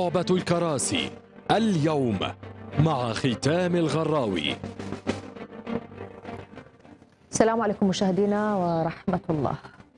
لعبة الكراسي اليوم مع ختام الغراوي. السلام عليكم مشاهدينا ورحمة الله.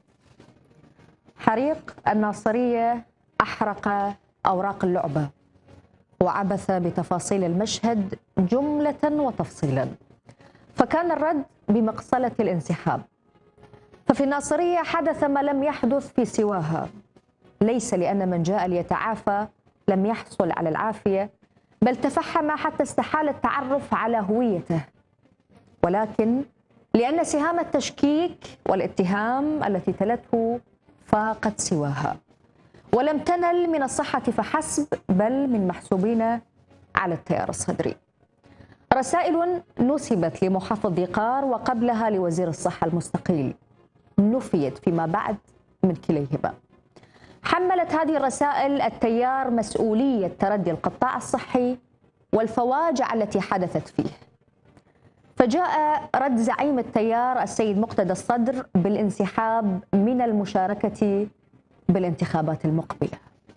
حريق الناصرية أحرق أوراق اللعبة وعبث بتفاصيل المشهد جملة وتفصيلا، فكان الرد بمقصلة الانسحاب. ففي الناصرية حدث ما لم يحدث في سواها، ليس لأن من جاء ليتعافى لم يحصل على العافية، بل تفحم حتى استحال التعرف على هويته، ولكن لأن سهام التشكيك والاتهام التي تلته فاقت سواها، ولم تنل من الصحة فحسب بل من محسوبين على التيار الصدري. رسائل نسبت لمحافظ ديقار وقبلها لوزير الصحة المستقيل نفيت فيما بعد من كليهما. حملت هذه الرسائل التيار مسؤولية تردي القطاع الصحي والفواجع التي حدثت فيه، فجاء رد زعيم التيار السيد مقتدى الصدر بالانسحاب من المشاركة بالانتخابات المقبلة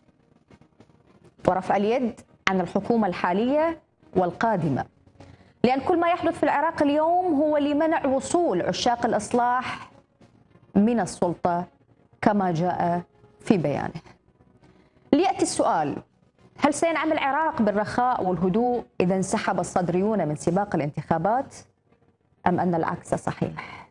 ورفع اليد عن الحكومة الحالية والقادمة، لأن كل ما يحدث في العراق اليوم هو لمنع وصول عشاق الإصلاح من السلطة كما جاء في بيانه. ليأتي السؤال: هل سينعم العراق بالرخاء والهدوء إذا انسحب الصدريون من سباق الانتخابات، أم أن العكس صحيح؟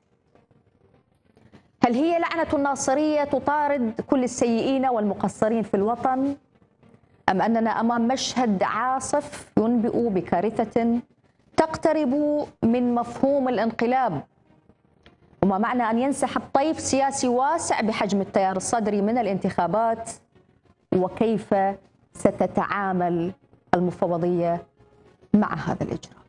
هل هي لعنة الناصرية تطارد كل السيئين والمقصرين في الوطن، أم أننا أمام مشهد عاصف ينبئ بكارثة تقترب من مفهوم الانقلاب، وما معنى أن ينسحب طيف سياسي واسع بحجم التيار الصدري من الانتخابات، وكيف ستتعامل المفوضية مع هذا الإجراء؟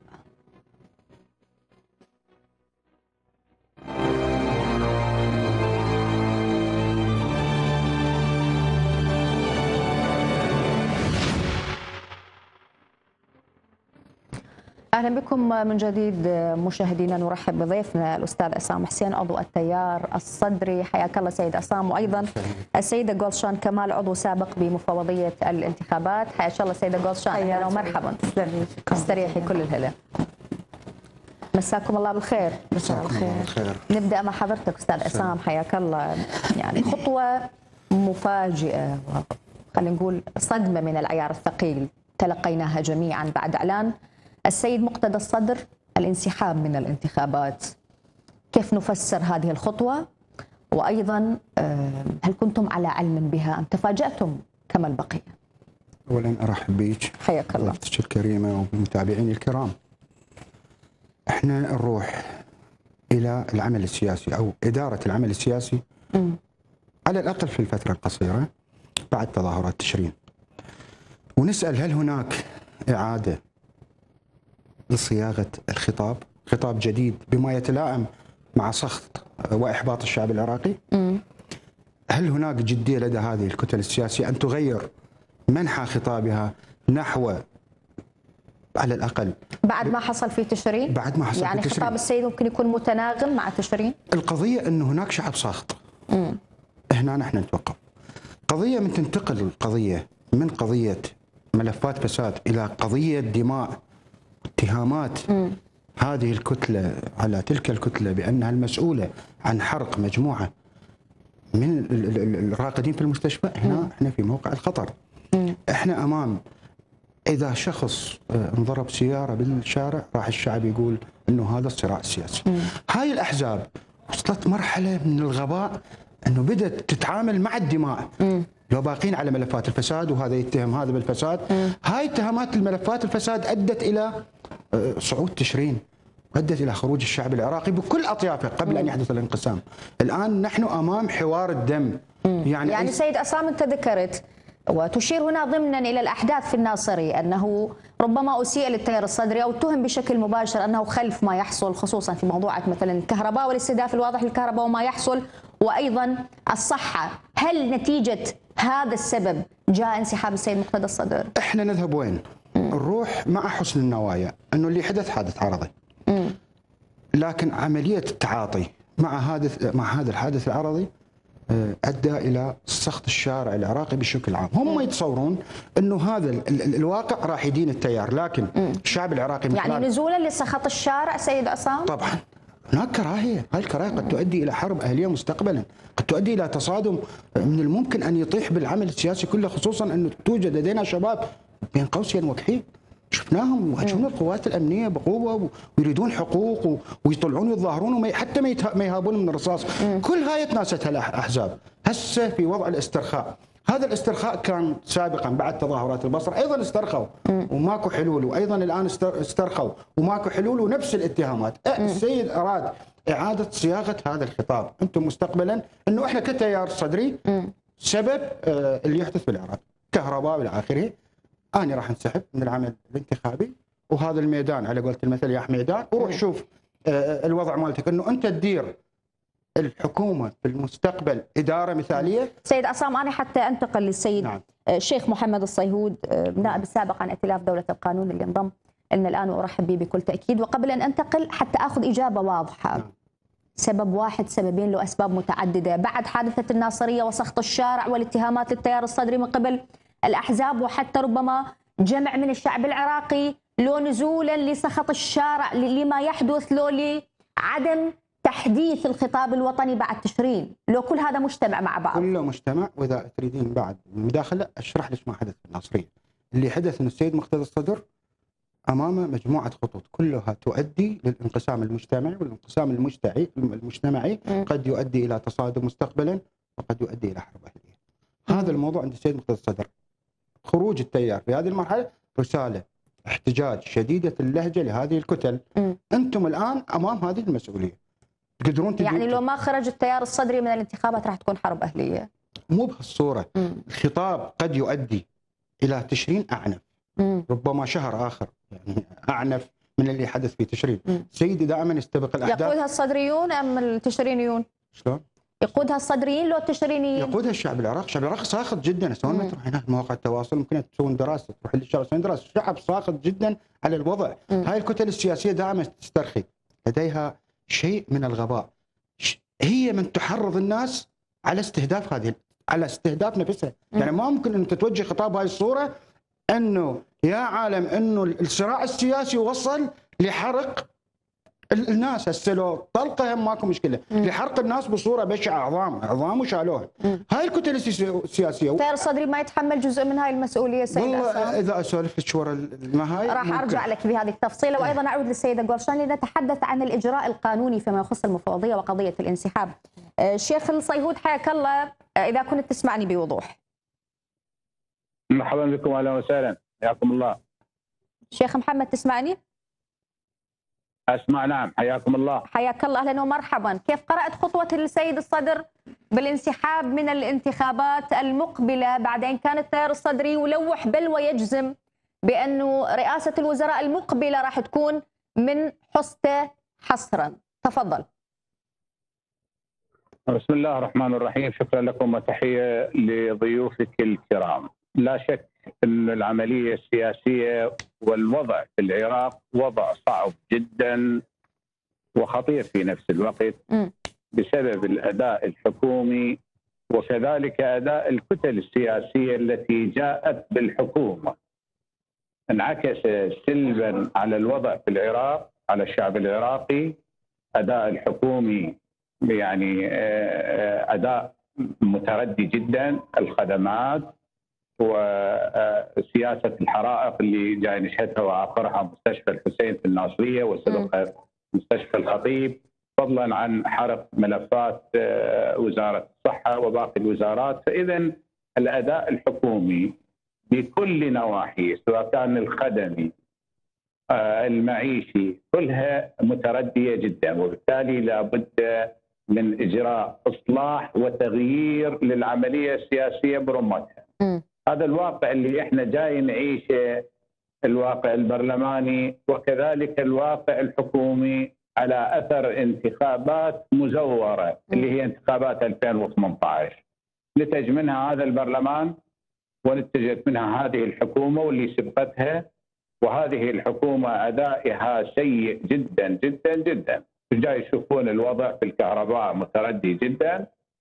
أهلا بكم من جديد مشاهدينا. نرحب بضيفنا الأستاذ عصام حسين عضو التيار الصدري، حياك الله سيد عصام، وأيضا السيدة جولشان كمال عضو سابق بمفوضية الانتخابات. حياك الله سيدة جولشان، أهلا ومرحبا. استريحي كل الهلا. مساكم الله بالخير. مساكم الله بالخير. نبدأ مع حضرتك أستاذ عصام، حياك الله. يعني خطوة مفاجئة، خلينا نقول صدمة من العيار الثقيل تلقيناها جميعا بعد إعلان السيد مقتدى الصدر الانسحاب من الانتخابات. كيف نفسر هذه الخطوة؟ وأيضا هل كنتم على علم بها أم تفاجأتم كما البقية؟ أولا أرحب بك، حياك الله، ضيفتك الكريمة وبالمتابعين الكرام. احنا نروح إلى العمل السياسي أو إدارة العمل السياسي على الأقل في الفترة القصيرة بعد تظاهرات تشرين، ونسأل هل هناك إعادة لصياغة الخطاب، خطاب جديد بما يتلائم مع سخط وإحباط الشعب العراقي؟ هل هناك جدية لدى هذه الكتل السياسية أن تغير منحى خطابها نحو على الأقل بعد ما حصل في تشرين؟ بعد ما حصل يعني في تشرين، خطاب السيد ممكن يكون متناغم مع تشرين؟ القضية أن هناك شعب ساخط. هنا نحن نتوقف. قضية من تنتقل القضية من قضية ملفات فساد إلى قضية دماء، اتهامات هذه الكتلة على تلك الكتلة بأنها المسؤولة عن حرق مجموعة من الراقدين في المستشفى. هنا احنا في موقع الخطر. احنا أمام، إذا شخص انضرب سيارة بالشارع راح الشعب يقول أنه هذا الصراع السياسي. هاي الأحزاب وصلت مرحلة من الغباء أنه بدأت تتعامل مع الدماء. لو باقين على ملفات الفساد وهذا يتهم هذا بالفساد، هاي اتهامات الملفات الفساد أدت إلى صعود تشرين، أدت إلى خروج الشعب العراقي بكل أطيافه قبل أن يحدث الانقسام. الآن نحن أمام حوار الدم. يعني سيد عصام، أنت ذكرت وتشير هنا ضمنا إلى الأحداث في الناصري أنه ربما أسيء للتيار الصدري أو اتهم بشكل مباشر أنه خلف ما يحصل، خصوصا في موضوعات مثلا الكهرباء والاستهداف الواضح للكهرباء وما يحصل، وأيضا الصحة. هل نتيجة هذا السبب جاء انسحاب السيد مقتدى الصدر؟ احنا نذهب وين؟ نروح مع حسن النوايا انه اللي حدث عرضي. لكن عملية التعاطي مع هذا الحادث العرضي ادى الى سخط الشارع العراقي بشكل عام. هم يتصورون انه هذا الواقع راح يدين التيار، لكن الشعب العراقي يعني نزولا لسخط الشارع سيد عصام؟ طبعا هناك كراهيه، هاي الكراهيه قد تؤدي الى حرب اهليه مستقبلا، قد تؤدي الى تصادم من الممكن ان يطيح بالعمل السياسي كله، خصوصا انه توجد لدينا شباب بين قوسين وكحيل شفناهم يواجهون القوات الامنيه بقوه ويريدون حقوق ويطلعون يتظاهرون حتى ما يهابون من الرصاص. كل هاي تناستها الاحزاب. هسه في وضع الاسترخاء، هذا الاسترخاء كان سابقا بعد تظاهرات البصره ايضا استرخوا وماكو حلول، وايضا الان استرخوا وماكو حلول ونفس الاتهامات. السيد اراد اعاده صياغه هذا الخطاب. انتم مستقبلا انه احنا كتيار صدري سبب اللي يحدث بالعراق كهرباء والى اخره، انا راح انسحب من العمل الانتخابي وهذا الميدان على قولة المثل يا حميدان، وروح شوف الوضع مالتك انه انت تدير الحكومه في المستقبل اداره مثاليه. سيد عصام، انا حتى انتقل للسيد نعم. الشيخ محمد الصيهود نائب السابق عن ائتلاف دوله القانون اللي انضم لنا الان وارحب به بكل تاكيد، وقبل ان انتقل حتى اخذ اجابه واضحه. نعم. سبب واحد، سببين، له اسباب متعدده بعد حادثه الناصريه وسخط الشارع والاتهامات للتيار الصدري من قبل الاحزاب وحتى ربما جمع من الشعب العراقي، لو نزولا لسخط الشارع لما يحدث، لو لعدم تحديث الخطاب الوطني بعد تشرين، لو كل هذا مجتمع مع بعض. كله مجتمع. واذا تريدين بعد مداخله اشرح لك ما حدث في الناصريه. اللي حدث ان السيد مقتدى الصدر امامه مجموعه خطوط كلها تؤدي للانقسام المجتمعي، والانقسام المجتمعي قد يؤدي الى تصادم مستقبلا وقد يؤدي الى حرب اهليه. هذا الموضوع عند السيد مقتدى الصدر. خروج التيار في هذه المرحله رساله احتجاج شديده اللهجه لهذه الكتل. انتم الان امام هذه المسؤوليه. تقدرون يعني لو ما خرج التيار الصدري من الانتخابات راح تكون حرب اهليه؟ مو بهالصوره. الخطاب قد يؤدي الى تشرين اعنف، ربما شهر اخر يعني اعنف من اللي حدث في تشرين. سيدي دائما يستبق الاحداث. يقودها الصدريون ام التشرينيون؟ شلون؟ يقودها الصدريين لو التشرينيين؟ يقودها الشعب العراقي. الشعب العراقي ساخط جدا. سواء ما تروح هناك مواقع التواصل ممكن تسوون دراسه، تروح للشارع تسوون دراسه، الشعب ساخط جدا على الوضع. هاي الكتل السياسيه دائما تسترخي، لديها شيء من الغباء. هي من تحرض الناس على استهداف على استهداف نفسها. يعني ما ممكن ان تتوجه خطاب هاي الصوره انه يا عالم انه الصراع السياسي وصل لحرق الناس. هسه لو طلقه هم ماكو مشكله، لحرق الناس بصوره بشعه، اعظام وشالوها. هاي الكتل السياسيه. التيار الصدري ما يتحمل جزء من هاي المسؤوليه سيد والله عصام؟ اذا اسولف لك ورا النهايه راح ارجع لك بهذه التفصيله، وايضا اعود للسيده قرشان لنتحدث عن الاجراء القانوني فيما يخص المفوضيه وقضيه الانسحاب. شيخ الصيهود حياك الله، اذا كنت تسمعني بوضوح. مرحبا بكم، اهلا وسهلا، حياكم الله. شيخ محمد تسمعني؟ اسمع، نعم، حياكم الله. حياك الله، اهلا ومرحبا. كيف قرأت خطوة السيد الصدر بالانسحاب من الانتخابات المقبلة بعد ان كان التيار الصدري يلوح بل ويجزم بانه رئاسة الوزراء المقبلة راح تكون من حسته حصرا؟ تفضل. بسم الله الرحمن الرحيم، شكرا لكم وتحية لضيوفك الكرام. لا شك أن العملية السياسية والوضع في العراق وضع صعب جدا وخطير في نفس الوقت بسبب الأداء الحكومي وكذلك أداء الكتل السياسية التي جاءت بالحكومة. انعكس سلبا على الوضع في العراق، على الشعب العراقي. أداء الحكومي يعني أداء متردي جدا، الخدمات وسياسة الحرائق اللي جاي نشهدها وآخرها مستشفى الحسين في الناصرية وسبقها مستشفى الخطيب، فضلا عن حرق ملفات وزارة الصحة وباقي الوزارات. فإذا الأداء الحكومي بكل نواحيه سواء كان الخدمي المعيشي كلها متردية جدا، وبالتالي لابد من إجراء إصلاح وتغيير للعملية السياسية برمتها. هذا الواقع اللي احنا جاي نعيشه، الواقع البرلماني وكذلك الواقع الحكومي على أثر انتخابات مزورة اللي هي انتخابات 2018. نتج منها هذا البرلمان ونتجت منها هذه الحكومة واللي سبقتها، وهذه الحكومة أدائها سيء جدا جدا جدا. جاي يشوفون الوضع في الكهرباء متردي جدا،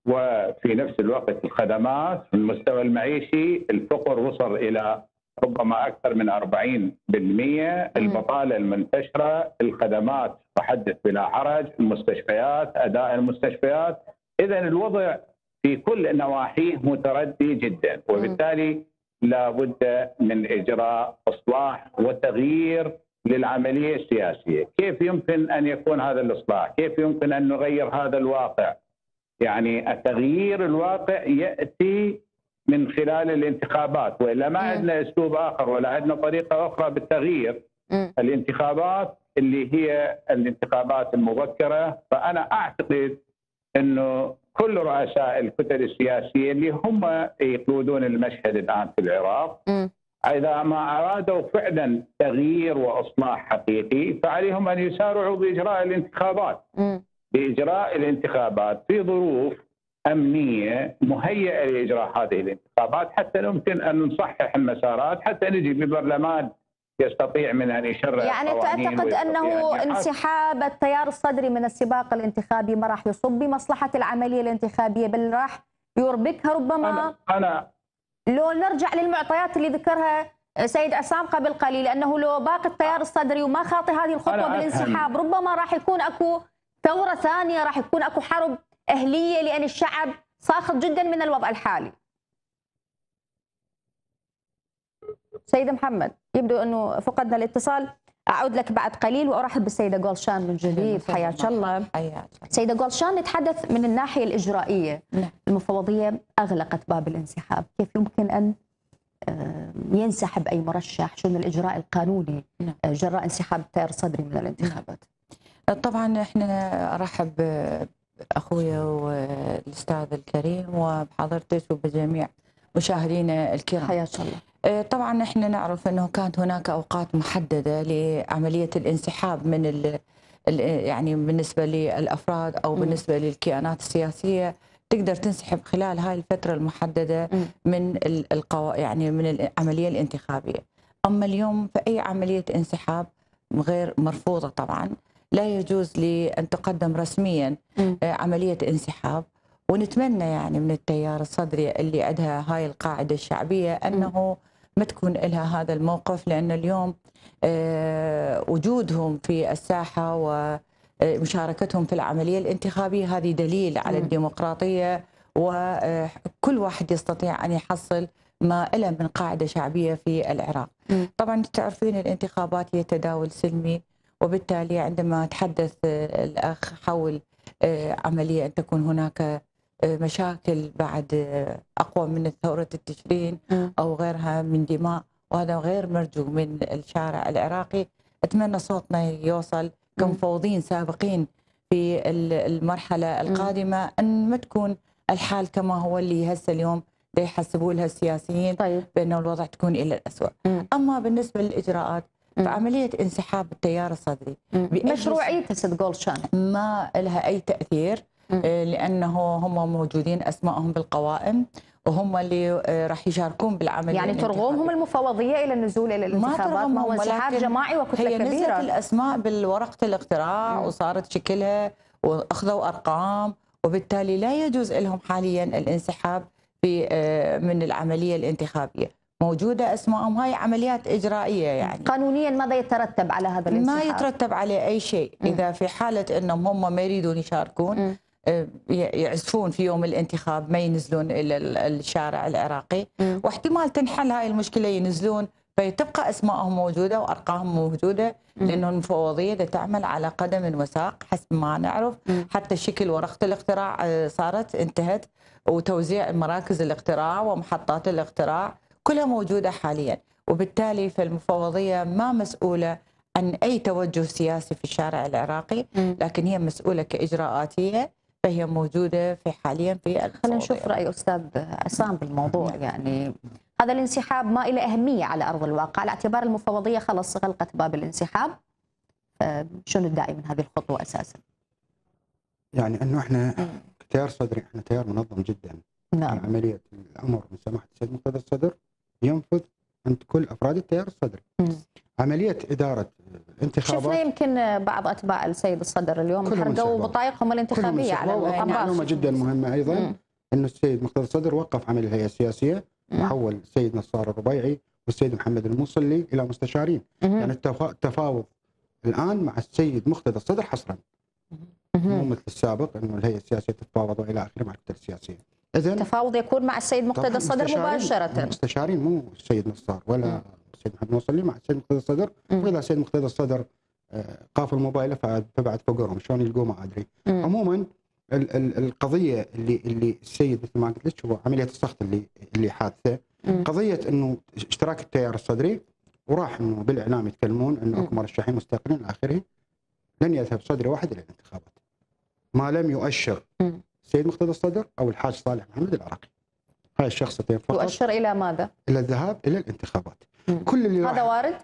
وفي نفس الوقت الخدمات، المستوى المعيشي، الفقر وصل إلى ربما أكثر من 40%، البطالة المنتشرة، الخدمات تحدث بلا حرج، المستشفيات، أداء المستشفيات. إذا الوضع في كل نواحيه متردي جدا، وبالتالي لا بد من إجراء إصلاح وتغيير للعملية السياسية. كيف يمكن أن يكون هذا الإصلاح؟ كيف يمكن أن نغير هذا الواقع؟ يعني تغيير الواقع يأتي من خلال الانتخابات، وإلا ما عندنا أسلوب آخر ولا عندنا طريقة أخرى بالتغيير. الانتخابات اللي هي الانتخابات المبكرة. فأنا أعتقد أنه كل رؤساء الكتل السياسية اللي هم يقودون المشهد الآن في العراق، إذا ما أرادوا فعلا تغيير وإصلاح حقيقي فعليهم أن يسارعوا بإجراء الانتخابات. بإجراء الانتخابات في ظروف أمنية مهيئة لإجراء هذه الانتخابات، حتى يمكن أن نصحح المسارات، حتى نجي ببرلمان يستطيع من أن يشرع. يعني تعتقد أنه انسحاب التيار الصدري من السباق الانتخابي ما راح يصب بمصلحة العملية الانتخابية، بل راح يربكها ربما؟ أنا لو نرجع للمعطيات اللي ذكرها سيد عصام قبل قليل، أنه لو باقي التيار الصدري وما خاطي هذه الخطوة بالانسحاب، ربما راح يكون أكو ثورة ثانية، راح يكون أكو حرب أهلية، لأن الشعب ساخط جدا من الوضع الحالي. سيد محمد، يبدو أنه فقدنا الاتصال. أعود لك بعد قليل وأرحب بالسيدة جولشان من جديد. حياك الله. سيدة جولشان، نتحدث من الناحية الإجرائية. المفوضية أغلقت باب الانسحاب، كيف يمكن أن ينسحب أي مرشح؟ شنو الإجراء القانوني جراء انسحاب التيار الصدري من الانتخابات؟ طبعا احنا ارحب باخويا والاستاذ الكريم وبحضرتك وبجميع مشاهدينا الكرام. حياك الله. طبعا احنا نعرف انه كانت هناك اوقات محدده لعمليه الانسحاب من يعني بالنسبه للافراد او بالنسبه للكيانات السياسيه تقدر تنسحب خلال هاي الفتره المحدده من يعني من العمليه الانتخابيه. اما اليوم فاي عمليه انسحاب غير مرفوضه طبعا، لا يجوز لأن تقدم رسميا عملية انسحاب. ونتمنى يعني من التيار الصدري اللي عندها هاي القاعدة الشعبية أنه ما تكون لها هذا الموقف، لأن اليوم وجودهم في الساحة ومشاركتهم في العملية الانتخابية هذه دليل على الديمقراطية، وكل واحد يستطيع أن يحصل ما له من قاعدة شعبية في العراق. طبعا تعرفين الانتخابات هي تداول سلمي، وبالتالي عندما تحدث الأخ حول عملية أن تكون هناك مشاكل بعد أقوى من ثورة التشرين أو غيرها من دماء، وهذا غير مرجو من الشارع العراقي. أتمنى صوتنا يوصل كمفوضين سابقين في المرحلة القادمة أن ما تكون الحال كما هو اللي هسه اليوم يحسبوا لها السياسيين. طيب. بأنه الوضع تكون إلى الأسوأ. أما بالنسبة للإجراءات فعملية انسحاب التيار الصدري مشروعية ست جولشان ما لها أي تأثير، لأنه هم موجودين أسمائهم بالقوائم وهم اللي راح يشاركون بالعمل. يعني ترغمهم المفوضية إلى النزول إلى الانتخابات؟ ما هو انسحاب جماعي وكتلة كبيرة. هي نزلت الأسماء بالورقة الاقتراع وصارت شكلها وأخذوا أرقام، وبالتالي لا يجوز لهم حاليا الانسحاب في من العملية الانتخابية. موجودة أسمائهم، هاي عمليات إجرائية يعني. قانونيا ماذا يترتب على هذا الانسحاب؟ ما يترتب عليه أي شيء. إذا في حالة أنهم هم ما يريدون يشاركون يعزفون في يوم الانتخاب ما ينزلون إلى الشارع العراقي، واحتمال تنحل هاي المشكلة ينزلون، فتبقى أسمائهم موجودة وأرقامهم موجودة، لأنه المفوضية تعمل على قدم وساق حسب ما نعرف. حتى شكل ورقة الاقتراع صارت انتهت، وتوزيع مراكز الاقتراع ومحطات الاقتراع كلها موجودة حاليا. وبالتالي فالمفوضية ما مسؤولة عن أي توجه سياسي في الشارع العراقي، لكن هي مسؤولة كإجراءاتية، فهي موجودة في حاليا في المفوضية. خلينا نشوف رأي أستاذ عصام بالموضوع. يعني هذا الانسحاب ما له أهمية على أرض الواقع، على اعتبار المفوضية خلص غلقت باب الانسحاب. شنو الداعي من هذه الخطوة أساسا؟ يعني أنه إحنا كتيار صدري، إحنا تيار منظم جدا. نعم. عملية الأمر من سماحة السيد مقتدى الصدر ينفذ عند كل أفراد التيار الصدري. عمليه اداره شفنا انتخابات يمكن بعض اتباع السيد الصدر اليوم كلهم حرقوا انسحبوا. بطايقهم الانتخابيه على معلومه العباس. جدا مهمه ايضا انه السيد مقتدى الصدر وقف عمل الهيئه السياسيه وحول السيد نصار الربيعي والسيد محمد الموصلي الى مستشارين. يعني التفاوض الان مع السيد مقتدى الصدر حصرا، مو مثل السابق انه الهيئه السياسيه تتفاوض والى اخره مع الكتل السياسيه. اذا التفاوض يكون مع السيد مقتدى الصدر مباشره. مستشارين، مو السيد نصار ولا السيد محمد الموصلي، مع السيد مقتدى الصدر. واذا السيد مقتدى الصدر قاف الموبايل فبعد فقرهم شلون يلقوه ما ادري. عموما القضيه اللي السيد مثل ما قلت لك هو عمليه السخط اللي حادثه. قضيه انه اشتراك التيار الصدري وراح انه بالاعلام يتكلمون انه اكو مرشحين مستقلين الى اخره. لن يذهب صدري واحد الى الانتخابات ما لم يؤشر السيد مقتدى الصدر او الحاج صالح محمد العراقي. هاي الشخصيتين فقط. يؤشر الى ماذا؟ الى الذهاب الى الانتخابات. كل اللي هذا وارد؟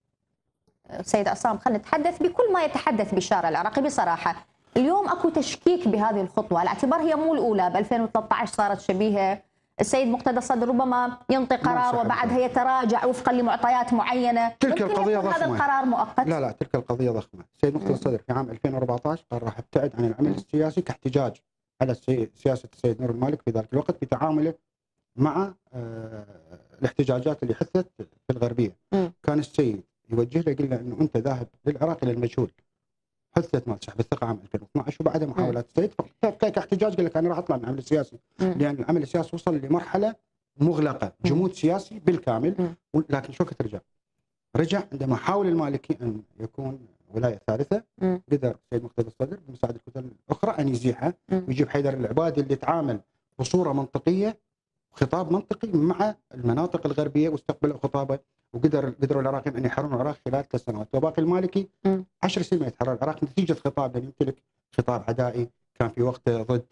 سيد عصام، خلينا نتحدث بكل ما يتحدث بالشارع العراقي بصراحه. اليوم اكو تشكيك بهذه الخطوه على اعتبار هي مو الاولى، ب 2013 صارت شبيهه. السيد مقتدى الصدر ربما ينطي قرار وبعدها يتراجع وفقا لمعطيات معينه. تلك القضيه ضخمه. هذا القرار مؤقت؟ لا تلك القضيه ضخمه. السيد مقتدى الصدر في عام 2014 قال راح ابتعد عن العمل السياسي كاحتجاج على سياسه السيد نور المالك في ذلك الوقت في تعامله مع الاحتجاجات اللي حدثت في الغربيه. كان السيد يوجه له يقول له انه انت ذاهب للعراق الى المجهول. حدثت مال سحب الثقه عام 2012 وبعدها محاولات السيد كاحتجاج قال لك انا راح اطلع من العمل السياسي لان العمل السياسي وصل لمرحله مغلقه، جمود سياسي بالكامل. لكن شو وقت رجع عندما حاول المالكي ان يكون ولايه ثالثه. قدر السيد مقتدى الصدر بمساعده الكتل الاخرى ان يزيحها ويجيب حيدر العبادي اللي يتعامل بصوره منطقيه وخطاب منطقي مع المناطق الغربيه واستقبلوا خطابه. قدروا العراقيين ان يحررون العراق خلال 3 سنوات، وباقي المالكي 10 سنين ما يتحرر العراق نتيجه خطاب لم يمتلك خطاب عدائي كان في وقته ضد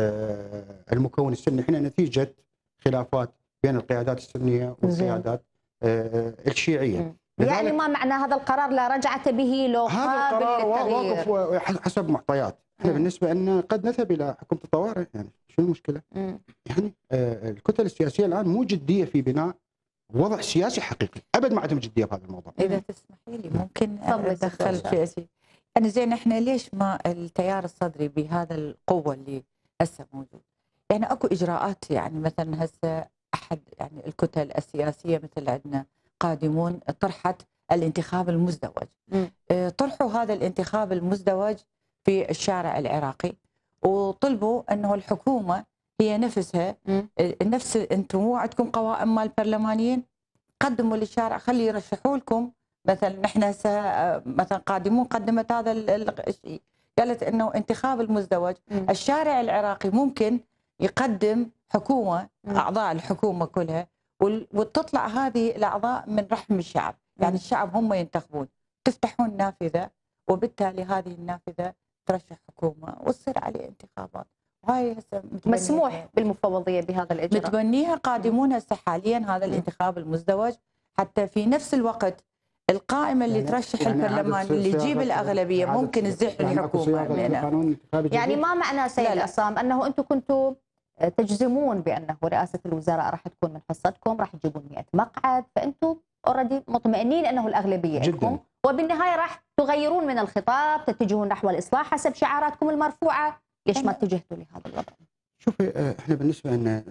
المكون السني. احنا نتيجه خلافات بين القيادات السنيه والقيادات الشيعيه. يعني ما معنى هذا القرار لا رجعة به لو هذا قابل القرار للتغيير؟ واقف حسب معطيات. احنا بالنسبه لنا قد نذهب الى حكومه الطوارئ، يعني شو المشكله؟ يعني الكتل السياسيه الان مو جديه في بناء وضع سياسي حقيقي، ابد ما عندهم جديه في هذا الموضوع. اذا تسمحي لي ممكن ادخل سياسي. يعني زين احنا ليش ما التيار الصدري بهذا القوه اللي هسه موجود؟ يعني اكو اجراءات، يعني مثلا هسه احد يعني الكتل السياسيه مثل عندنا قادمون طرحت الانتخاب المزدوج. طرحوا هذا الانتخاب المزدوج في الشارع العراقي وطلبوا انه الحكومه هي نفسها نفس انتم مو عندكم قوائم مال برلمانيين، قدموا للشارع خلي يرشحوا لكم. مثلا نحن هسه مثلا قادمون قدمت هذا الشيء، قالت انه انتخاب المزدوج الشارع العراقي ممكن يقدم حكومه، اعضاء الحكومه كلها، وتطلع هذه الاعضاء من رحم الشعب، يعني الشعب هم ينتخبون، تفتحون نافذه وبالتالي هذه النافذه ترشح حكومه وتصير عليه انتخابات. وهاي هسه مسموح بالمفوضيه بهذا الاجراء. متبنيها قادمون هسه حاليا هذا الانتخاب المزدوج، حتى في نفس الوقت القائمه اللي ترشح البرلمان اللي تجيب الاغلبيه ممكن تزيح الحكومه. يعني ما معنى سيد عصام انه انتم كنتوا تجزمون بانه رئاسه الوزراء راح تكون من حصتكم، راح تجيبون 100 مقعد، فانتم اوريدي مطمئنين انه الاغلبيه لكم، وبالنهايه راح تغيرون من الخطاب، تتجهون نحو الاصلاح حسب شعاراتكم المرفوعه. ليش ما اتجهتوا لهذا الوضع؟ شوفي احنا بالنسبه لنا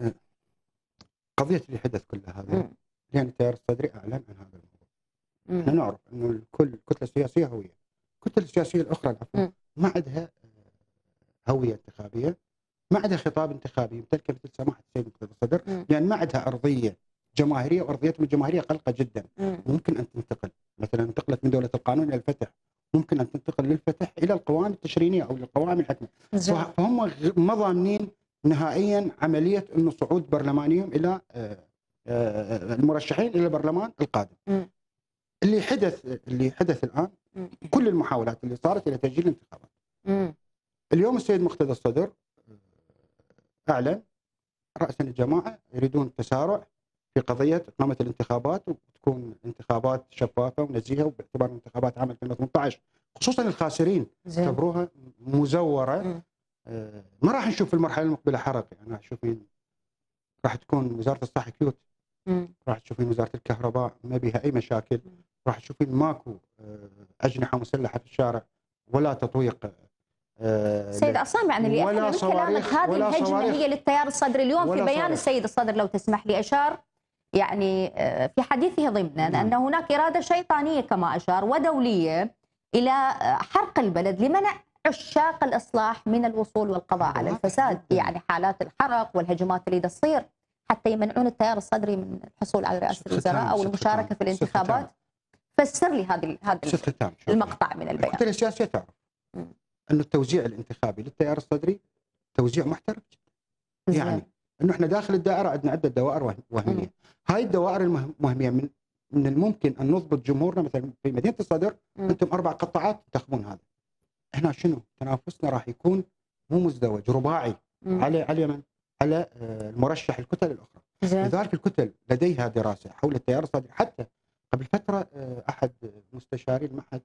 قضيه اللي حدث كلها هذا لان التيار الصدري اعلن عن هذا الموضوع. احنا نعرف انه كل كتله سياسيه هويه، الكتله السياسيه الاخرى ما عندها هويه انتخابيه، ما عندها خطاب انتخابي يمتلكه مثل سماحه السيد مقتدى الصدر، يعني ما عندها ارضيه جماهيريه، وارضيتهم الجماهيريه قلقه جدا. ممكن ان تنتقل، مثلا انتقلت من دوله القانون الى الفتح، ممكن ان تنتقل للفتح الى القوائم التشريعيه او للقوائم الحكمه. فهم ما ضامنين نهائيا عمليه انه صعود برلمانيهم الى المرشحين الى البرلمان القادم. اللي حدث الان كل المحاولات اللي صارت الى تاجيل الانتخابات. اليوم السيد مقتدى الصدر اعلن راسا الجماعه يريدون التسارع في قضيه اقامه الانتخابات، وتكون انتخابات شفافه ونزيهه، وباعتبار انتخابات عام 2018 خصوصا الخاسرين اعتبروها مزوره. ما راح نشوف في المرحله المقبله حرق، يعني راح تكون وزاره الصحه كيوت راح تشوفين وزاره الكهرباء ما بها اي مشاكل، راح تشوفين ماكو اجنحه مسلحه في الشارع ولا تطويق. سيد عصام، يعني اللي ولا افهم من كلامك صواريخ هذه ولا الهجمه صواريخ هي للتيار الصدري. اليوم في ولا بيان صواريخ. السيد الصدر لو تسمح لي اشار يعني في حديثه ضمنا نعم. ان هناك اراده شيطانيه كما اشار ودوليه الى حرق البلد لمنع عشاق الاصلاح من الوصول والقضاء على الفساد، يعني حالات الحرق والهجمات اللي تصير حتى يمنعون التيار الصدري من الحصول على رئاسه الوزراء او المشاركه في الانتخابات. فسر لي هذا المقطع من البيان. الكتل السياسيه تعرف انه التوزيع الانتخابي للتيار الصدري توزيع محترف جدا. يعني انه احنا داخل الدائره عندنا عده دوائر وهميه. هاي الدوائر الوهميه من الممكن ان نضبط جمهورنا. مثلا في مدينه الصدر انتم 4 قطاعات تنتخبون هذا. احنا شنو؟ تنافسنا راح يكون مو مزدوج، رباعي على من؟ على المرشح الكتل الاخرى. لذلك الكتل لديها دراسه حول التيار الصدري. حتى قبل فتره احد مستشاري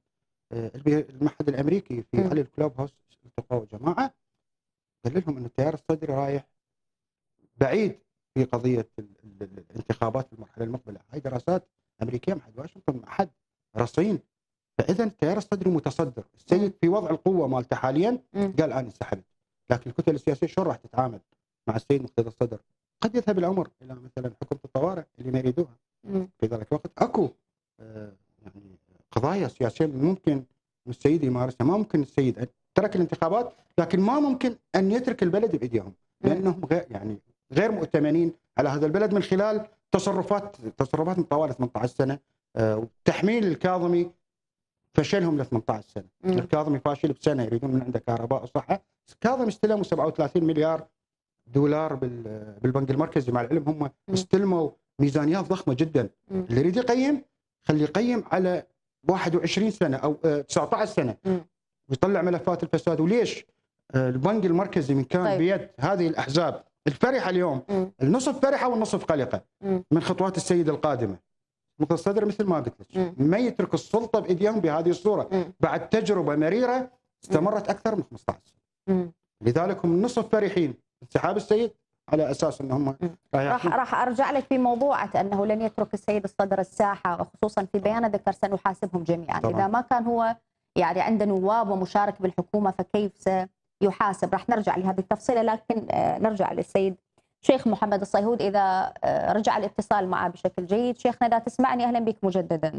المعهد الامريكي في علي الكلوب هاوس التقوا جماعه قال لهم ان التيار الصدري رايح بعيد في قضيه الانتخابات في المرحله المقبله. هاي دراسات امريكيه، معهد واشنطن، معهد رصين. فاذا التيار الصدري متصدر. السيد في وضع القوه مالته حاليا قال انا انسحبت. لكن الكتل السياسيه شلون راح تتعامل مع السيد مقتدى الصدر؟ قد يذهب الامر الى مثلا حكومه الطوارئ اللي ما يريدوها. في ذلك الوقت اكو يعني قضايا سياسيه ممكن السيد يمارسها. ما ممكن السيد ترك الانتخابات، لكن ما ممكن ان يترك البلد بايديهم، لانهم غير مؤتمنين على هذا البلد من خلال تصرفات من طوال 18 سنه. تحميل الكاظمي فشلهم ل 18 سنه. الكاظمي فاشل بسنه، يريدون من عنده كهرباء وصحه. الكاظمي استلموا 37 مليار دولار بالبنك المركزي. مع العلم هم استلموا ميزانيات ضخمه جدا. اللي يريد يقيم خليه يقيم على 21 سنه او 19 سنه ويطلع ملفات الفساد. وليش البنك المركزي من كان بيد هذه الاحزاب الفرحه اليوم النصف فرحه والنصف قلقه من خطوات السيد القادمه. مقتدى الصدر مثل ما قلت لك ما يترك السلطه بايديهم بهذه الصوره بعد تجربه مريره استمرت اكثر من 15 سنه. لذلك هم النصف فرحين انسحاب السيد على اساس انهم راح ارجع لك في موضوعة انه لن يترك السيد الصدر الساحه، وخصوصا في بيانه ذكر سنحاسبهم جميعا. طبعا. اذا ما كان هو يعني عنده نواب ومشارك بالحكومه فكيف سيحاسب؟ راح نرجع لهذه التفصيله، لكن نرجع للسيد شيخ محمد الصيهود اذا رجع الاتصال معه بشكل جيد. شيخنا اذا تسمعني اهلا بك مجددا.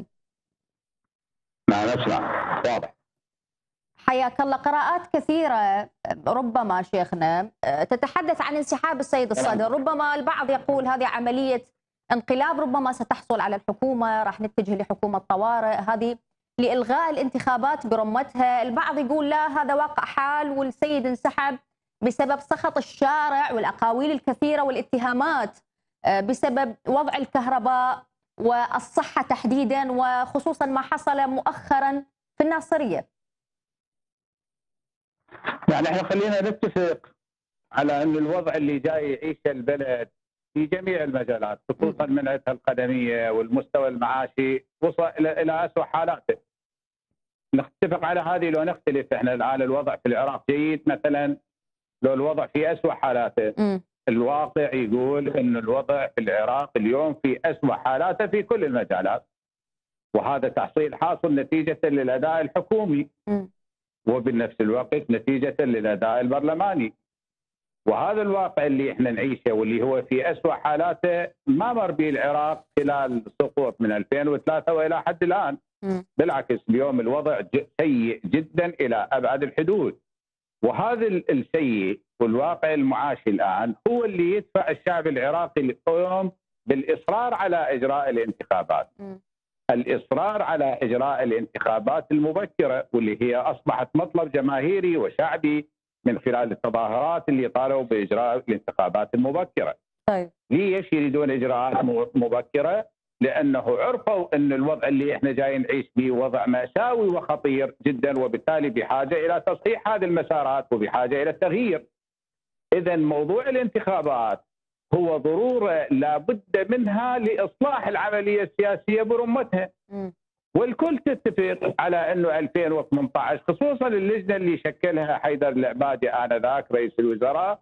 نعم اسمع واضح. حياك الله. قراءات كثيرة ربما شيخنا تتحدث عن انسحاب السيد الصدر. ربما البعض يقول هذه عملية انقلاب ربما ستحصل على الحكومة، راح نتجه لحكومة طوارئ، هذه لإلغاء الانتخابات برمتها. البعض يقول لا، هذا واقع حال والسيد انسحب بسبب سخط الشارع والأقاويل الكثيرة والاتهامات بسبب وضع الكهرباء والصحة تحديدا، وخصوصا ما حصل مؤخرا في الناصرية. يعني احنا خلينا نتفق على ان الوضع اللي جاي يعيشه البلد في جميع المجالات، خصوصا من ناحيه الخدميه والمستوى المعاشي وصل الى اسوء حالاته. نتفق على هذه لو نختلف. احنا الان الوضع في العراق جيد مثلا، لو الوضع في اسوء حالاته. الواقع يقول ان الوضع في العراق اليوم في اسوء حالاته في كل المجالات، وهذا تحصيل حاصل نتيجه للاداء الحكومي وبنفس الوقت نتيجة للأداء البرلماني. وهذا الواقع اللي احنا نعيشه واللي هو في أسوأ حالاته ما مر به العراق خلال السقوط من 2003 وإلى حد الآن. بالعكس اليوم الوضع سيء جدا إلى أبعد الحدود. وهذا السيء والواقع المعاشي الآن هو اللي يدفع الشعب العراقي اليوم بالإصرار على إجراء الانتخابات. الإصرار على إجراء الانتخابات المبكرة واللي هي أصبحت مطلب جماهيري وشعبي من خلال التظاهرات اللي طالبوا بإجراء الانتخابات المبكرة. طيب. ليش يريدون إجراءات مبكرة؟ لأنه عرفوا أن الوضع اللي إحنا جاي نعيش به وضع مأساوي وخطير جدا، وبالتالي بحاجة إلى تصحيح هذه المسارات وبحاجة إلى التغيير. إذا موضوع الانتخابات هو ضرورة لابد منها لإصلاح العملية السياسية برمتها. والكل تتفق على أنه 2018 خصوصا اللجنة اللي شكلها حيدر العبادي آنذاك رئيس الوزراء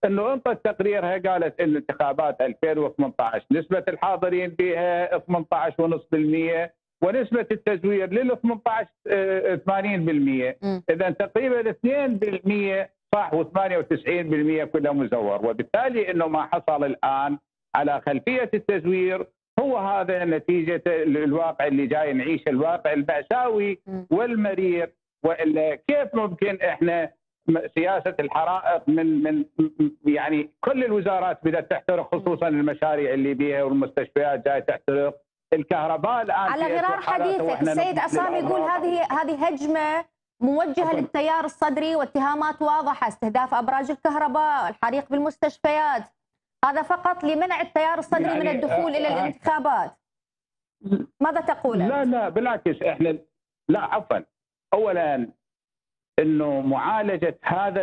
انه انطت تقريرها قالت ان انتخابات 2018 نسبه الحاضرين فيها 18.5%، ونسبه التزوير لل 18 80%. اذا تقريبا 2% صح و98% كله مزور، وبالتالي انه ما حصل الان على خلفيه التزوير هو هذا نتيجه الواقع اللي جاي نعيشه، الواقع المأساوي والمرير. والا كيف ممكن احنا سياسه الحرائق من يعني كل الوزارات بدات تحترق، خصوصا المشاريع اللي بيها والمستشفيات جاي تحترق، الكهرباء الان على غرار حديثك السيد عصام يقول هذه هجمه موجهه للتيار الصدري واتهامات واضحه، استهداف ابراج الكهرباء، الحريق بالمستشفيات، هذا فقط لمنع التيار الصدري يعني من الدخول الى الانتخابات. ماذا تقول؟ لا بالعكس، احنا لا عفوا، اولا انه معالجه هذا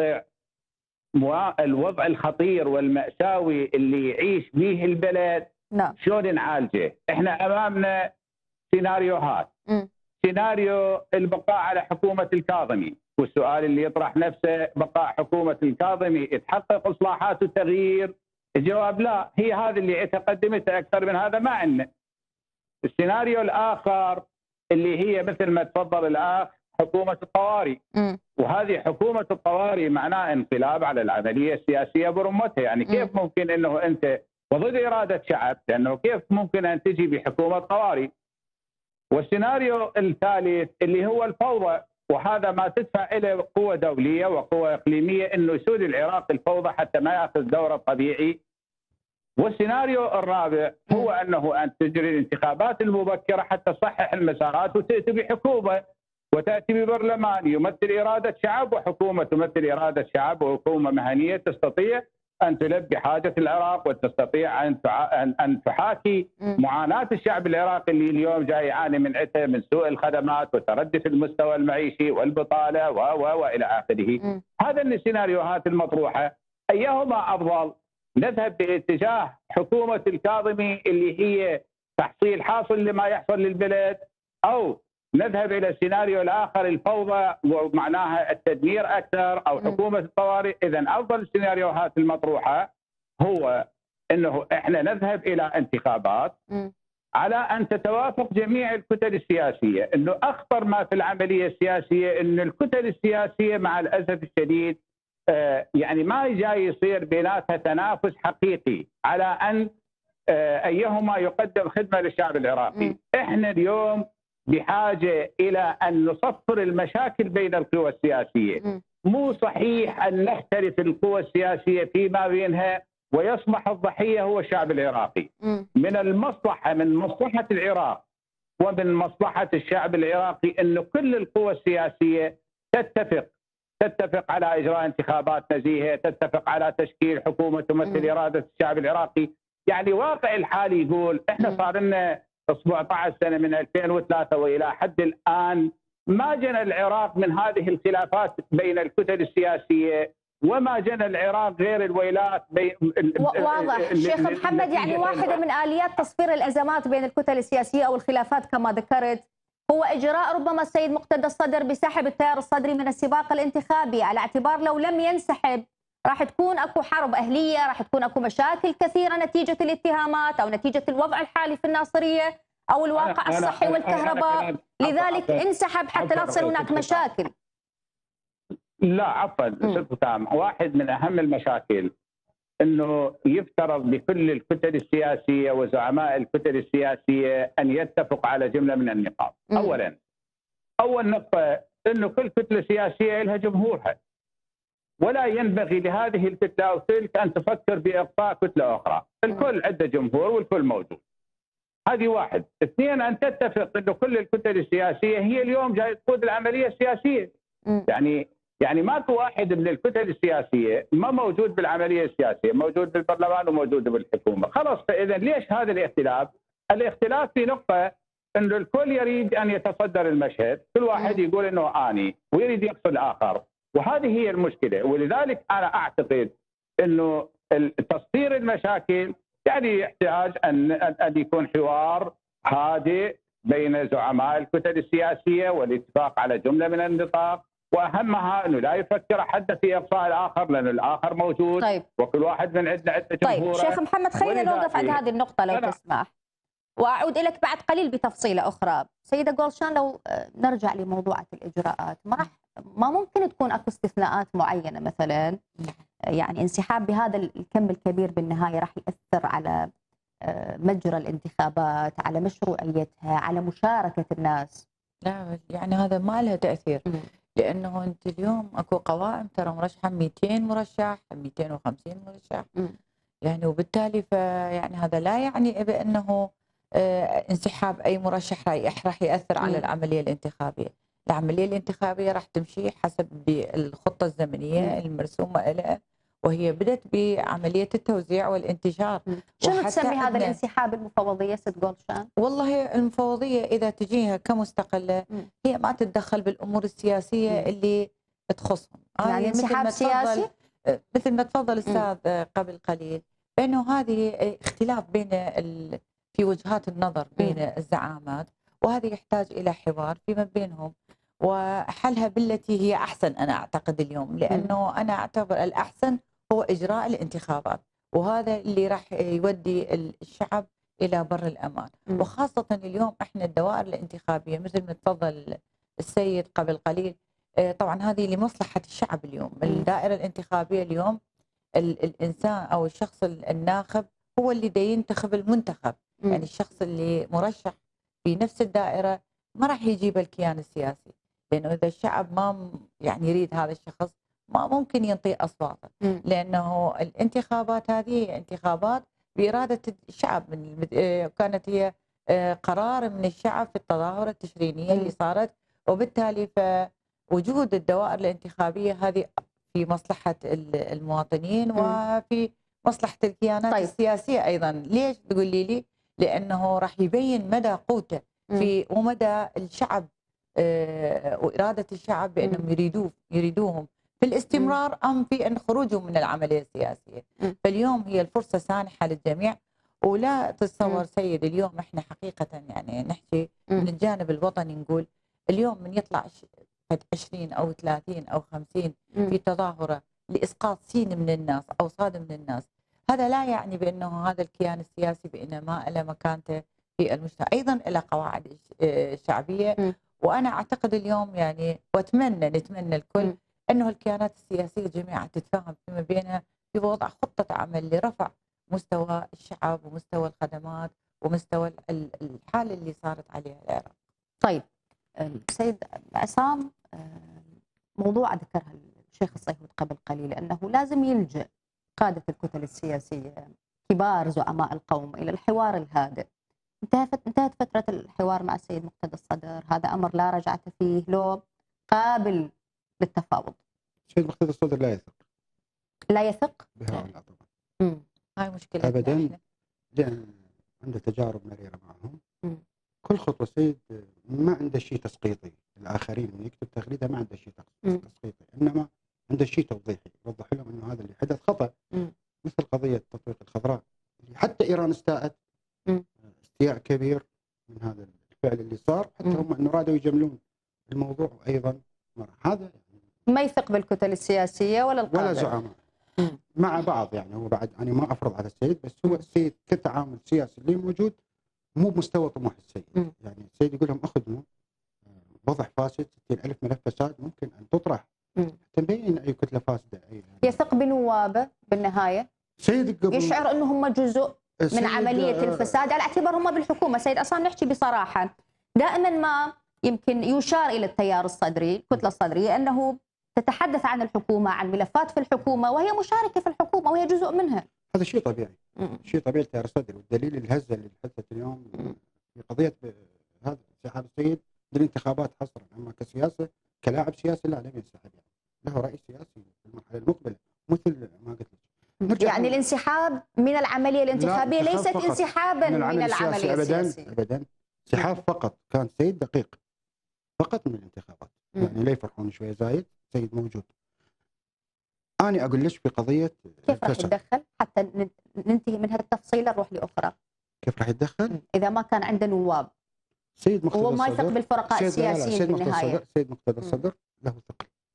الوضع الخطير والمأساوي اللي يعيش به البلد، نعم. شلون نعالجه؟ احنا امامنا سيناريوهات. سيناريو البقاء على حكومه الكاظمي، والسؤال اللي يطرح نفسه بقاء حكومه الكاظمي يتحقق اصلاحات وتغيير؟ الجواب لا، هي هذه اللي تقدمتها، اكثر من هذا ما عندنا. السيناريو الاخر اللي هي مثل ما تفضل الاخ حكومه الطوارئ، وهذه حكومه الطوارئ معناه انقلاب على العمليه السياسيه برمتها، يعني كيف ممكن انه انت وضد اراده شعب، لانه كيف ممكن ان تجي بحكومه طوارئ؟ والسيناريو الثالث اللي هو الفوضى، وهذا ما تدفع اليه قوه دوليه وقوه اقليميه انه يسود العراق الفوضى حتى ما ياخذ دوره الطبيعي. والسيناريو الرابع هو انه ان تجري الانتخابات المبكره حتى تصحح المسارات وتاتي بحكومه وتاتي ببرلمان يمثل اراده شعب، وحكومه تمثل اراده شعب، وحكومه مهنيه تستطيع ان تلبي حاجه العراق، وتستطيع ان تحاكي معاناه الشعب العراقي اللي اليوم جاي يعاني من عته من سوء الخدمات وتردي في المستوى المعيشي والبطاله والى اخره. هذا السيناريوهات المطروحه، ايهما افضل؟ نذهب باتجاه حكومه الكاظمي اللي هي تحصيل حاصل لما يحصل للبلد، او نذهب الى السيناريو الاخر الفوضى ومعناها التدمير اكثر، او حكومه الطوارئ؟ اذا افضل السيناريوهات المطروحه هو انه احنا نذهب الى انتخابات على ان تتوافق جميع الكتل السياسيه. انه اخطر ما في العمليه السياسيه انه الكتل السياسيه مع الاسف الشديد يعني ما جاي يصير بيناتها تنافس حقيقي على ان ايهما يقدم خدمه للشعب العراقي. احنا اليوم بحاجه الى ان نصفر المشاكل بين القوى السياسيه. مو صحيح ان نختلف القوى السياسيه فيما بينها ويصبح الضحيه هو الشعب العراقي. من المصلحه، من مصلحه العراق ومن مصلحه الشعب العراقي انه كل القوى السياسيه تتفق على اجراء انتخابات نزيهه، تتفق على تشكيل حكومه تمثل اراده الشعب العراقي. يعني واقع الحال يقول احنا صار لنا 17 سنه من 2003 والى حد الان ما جنى العراق من هذه الخلافات بين الكتل السياسيه، وما جنى العراق غير الويلات واضح شيخ محمد. يعني واحده من اليات تصفير الازمات بين الكتل السياسيه او الخلافات كما ذكرت هو اجراء ربما السيد مقتدى الصدر بسحب التيار الصدري من السباق الانتخابي، على اعتبار لو لم ينسحب راح تكون اكو حرب اهليه، راح تكون اكو مشاكل كثيره نتيجه الاتهامات او نتيجه الوضع الحالي في الناصريه او الواقع الصحي والكهرباء، لذلك انسحب حتى لا تصير هناك مشاكل. لا عفوا ست تام، واحد من اهم المشاكل انه يفترض بكل الكتل السياسيه وزعماء الكتل السياسيه ان يتفقوا على جمله من النقاط. اولا، اول نقطه انه كل كتله سياسيه لها جمهورها، ولا ينبغي لهذه الكتله او تلك ان تفكر باقصاء كتله اخرى، الكل عنده جمهور والكل موجود. هذه واحد. اثنين، ان تتفق انه كل الكتل السياسيه هي اليوم جاي تقود العمليه السياسيه. يعني ماكو واحد من الكتل السياسيه ما موجود بالعمليه السياسيه، موجود بالبرلمان وموجود بالحكومه، خلاص. فاذا ليش هذا الاختلاف؟ الاختلاف في نقطه انه الكل يريد ان يتصدر المشهد، كل واحد يقول انه اني ويريد يقصد الاخر، وهذه هي المشكله. ولذلك انا اعتقد انه تصدير المشاكل يعني يحتاج ان يكون حوار هادئ بين زعماء الكتل السياسيه والاتفاق على جمله من النقاط، واهمها انه لا يفكر حتى في ارضاء الاخر، لان الاخر موجود. طيب. وكل واحد من عندنا عنده طيب جمهوره. شيخ محمد، خلينا نوقف عند هذه النقطة لو تسمح، وأعود إليك بعد قليل بتفصيلة أخرى. سيدة جولشان، لو نرجع لموضوعة الإجراءات، ما ممكن تكون أكو استثناءات معينة مثلا؟ يعني انسحاب بهذا الكم الكبير بالنهاية راح يأثر على مجرى الانتخابات، على مشروعيتها، على مشاركة الناس. لا يعني هذا ما له تأثير، لأنه أنت اليوم أكو قوائم ترى مرشحة 200 مرشح، 250 مرشح، يعني وبالتالي يعني هذا لا يعني بأنه انسحاب أي مرشح راح يأثر على العملية الانتخابية. العملية الانتخابية راح تمشي حسب الخطة الزمنية المرسومة لها، وهي بدأت بعملية التوزيع والانتشار. شنو تسمي هذا الانسحاب المفوضية ست جولشان؟ والله المفوضية إذا تجيها كمستقلة هي ما تتدخل بالأمور السياسية اللي تخصهم. يعني انسحاب سياسي؟ مثل ما تفضل أستاذ قبل قليل، بأنه هذه اختلاف بين في وجهات النظر بين الزعامات، وهذا يحتاج إلى حوار فيما بينهم وحلها بالتي هي أحسن. أنا أعتقد اليوم، لأنه أنا أعتبر الأحسن هو إجراء الانتخابات، وهذا اللي راح يودي الشعب إلى بر الأمان. وخاصة اليوم إحنا الدوائر الانتخابية مثل ما تفضل السيد قبل قليل، طبعا هذه لمصلحة الشعب. اليوم الدائرة الانتخابية اليوم الإنسان أو الشخص الناخب هو اللي دا ينتخب المنتخب. يعني الشخص اللي مرشح في نفس الدائرة ما راح يجيب الكيان السياسي، لأنه إذا الشعب ما يعني يريد هذا الشخص ما ممكن ينطي أصواته، لأنه الانتخابات هذه انتخابات بإرادة الشعب. كانت هي قرار من الشعب في التظاهرة التشرينية اللي صارت، وبالتالي فوجود الدوائر الانتخابية هذه في مصلحة المواطنين وفي مصلحة الكيانات السياسية أيضا. ليش تقولي لي؟ لأنه راح يبين مدى قوته في ومدى الشعب وإرادة الشعب بأنهم يريدوهم في الاستمرار أم في أن خروجهم من العملية السياسية. فاليوم هي الفرصة سانحة للجميع. ولا تتصور سيد اليوم احنا حقيقة يعني نحكي من الجانب الوطني، نقول اليوم من يطلع 20 أو 30 أو 50 في تظاهرة لإسقاط سين من الناس أو صاد من الناس، هذا لا يعني بأنه هذا الكيان السياسي بأنه ما له مكانته في المجتمع، أيضا له قواعد شعبية. وأنا أعتقد اليوم يعني نتمنى الكل أنه الكيانات السياسية جميعا تتفاهم فيما بينها في وضع خطة عمل لرفع مستوى الشعب ومستوى الخدمات ومستوى الحالة اللي صارت عليها العراق. طيب سيد عصام، موضوع ذكرها الشيخ الصيهود قبل قليل، أنه لازم يلجأ قادة الكتل السياسية كبار زعماء القوم إلى الحوار الهادئ. انتهت فترة الحوار مع السيد مقتدى الصدر، هذا أمر لا رجعة فيه، لو قابل للتفاوض. السيد مقتدى الصدر لا يثق بهؤلاء طبعا. هاي مشكلة أبدا، لأن عنده تجارب مريرة معهم. كل خطوة سيد ما عنده شيء تسقيطي، الآخرين من يكتب تغريدة ما عنده شيء تسقيطي، إنما عنده شيء توضيحي، يوضح لهم إنه هذا اللي حدث خطأ. مثل قضية تطبيق الخضراء اللي حتى إيران استاءت استياء كبير من هذا الفعل اللي صار، حتى هم إنه رادوا يجملون الموضوع. أيضا هذا ما يثق بالكتل السياسية ولا القادة ولا زعماء مع بعض. يعني هو بعد أنا ما أفرض على السيد، بس هو السيد كتعامل سياسي اللي موجود مو بمستوى طموح السيد. يعني السيد يقول لهم اخذوا وضع فاسد، 60,000 ملف فساد ممكن ان تطرح تبين اي كتله فاسده. يثق بنوابه بالنهايه؟ سيد يشعر انه هم جزء من عمليه الفساد على اعتبار هم بالحكومه. سيد عصام، نحكي بصراحه، دائما ما يمكن يشار الى التيار الصدري، الكتله الصدريه، انه تتحدث عن الحكومه، عن ملفات في الحكومه، وهي مشاركه في الحكومه وهي جزء منها. هذا شيء طبيعي، شيء طبيعي التيار الصدري. والدليل الهزه اللي حدثت اليوم في قضيه هذا انسحاب السيد بالانتخابات حصرا، اما كسياسه كلاعب سياسي لا، لم ينسحب. يعني له راي سياسي في المرحله المقبله مثل ما قلت لك. يعني الانسحاب من العمليه الانتخابيه ليست انسحابا من العمليه السياسيه ابدا. انسحاب فقط. كان سيد دقيق فقط من الانتخابات. يعني لا يفرحون شويه زايد، سيد موجود. أنا أقول ليش في قضية كيف راح يتدخل حتى ننتهي من هالتفصيلة نروح لأخرى؟ كيف راح يتدخل؟ إذا ما كان عنده نواب. سيد مقتدى هو ما يثق بالفرقاء السياسيين بالنهاية. سيد مقتدى الصدر له ثقل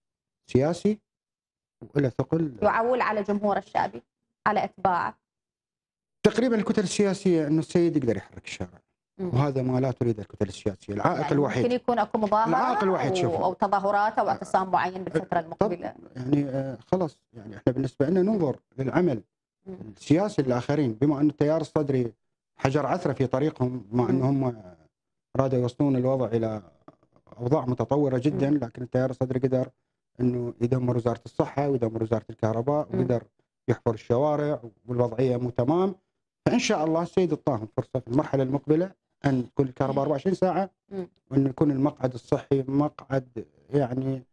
سياسي وله ثقل. يعول على جمهور الشعبي، على اتباعه. تقريبا الكتل السياسيه انه السيد يقدر يحرك الشارع، وهذا ما لا تريد الكتل السياسيه. العائق يعني الوحيد ممكن يكون اكو مظاهره العائق الوحيد او تظاهرات او اعتصام معين بالفتره المقبله. يعني خلاص، يعني احنا بالنسبه لنا ننظر للعمل السياسي للاخرين، بما ان التيار الصدري حجر عثره في طريقهم، مع انهم رادوا يوصلون الوضع الى اوضاع متطوره جدا، لكن التيار الصدري قدر انه يدمر وزاره الصحه ويدمر وزاره الكهرباء وقدر يحفر الشوارع والوضعيه مو تمام. فان شاء الله السيد اعطاهم فرصه في المرحله المقبله ان تكون الكهرباء 24 ساعه، وان يكون المقعد الصحي مقعد يعني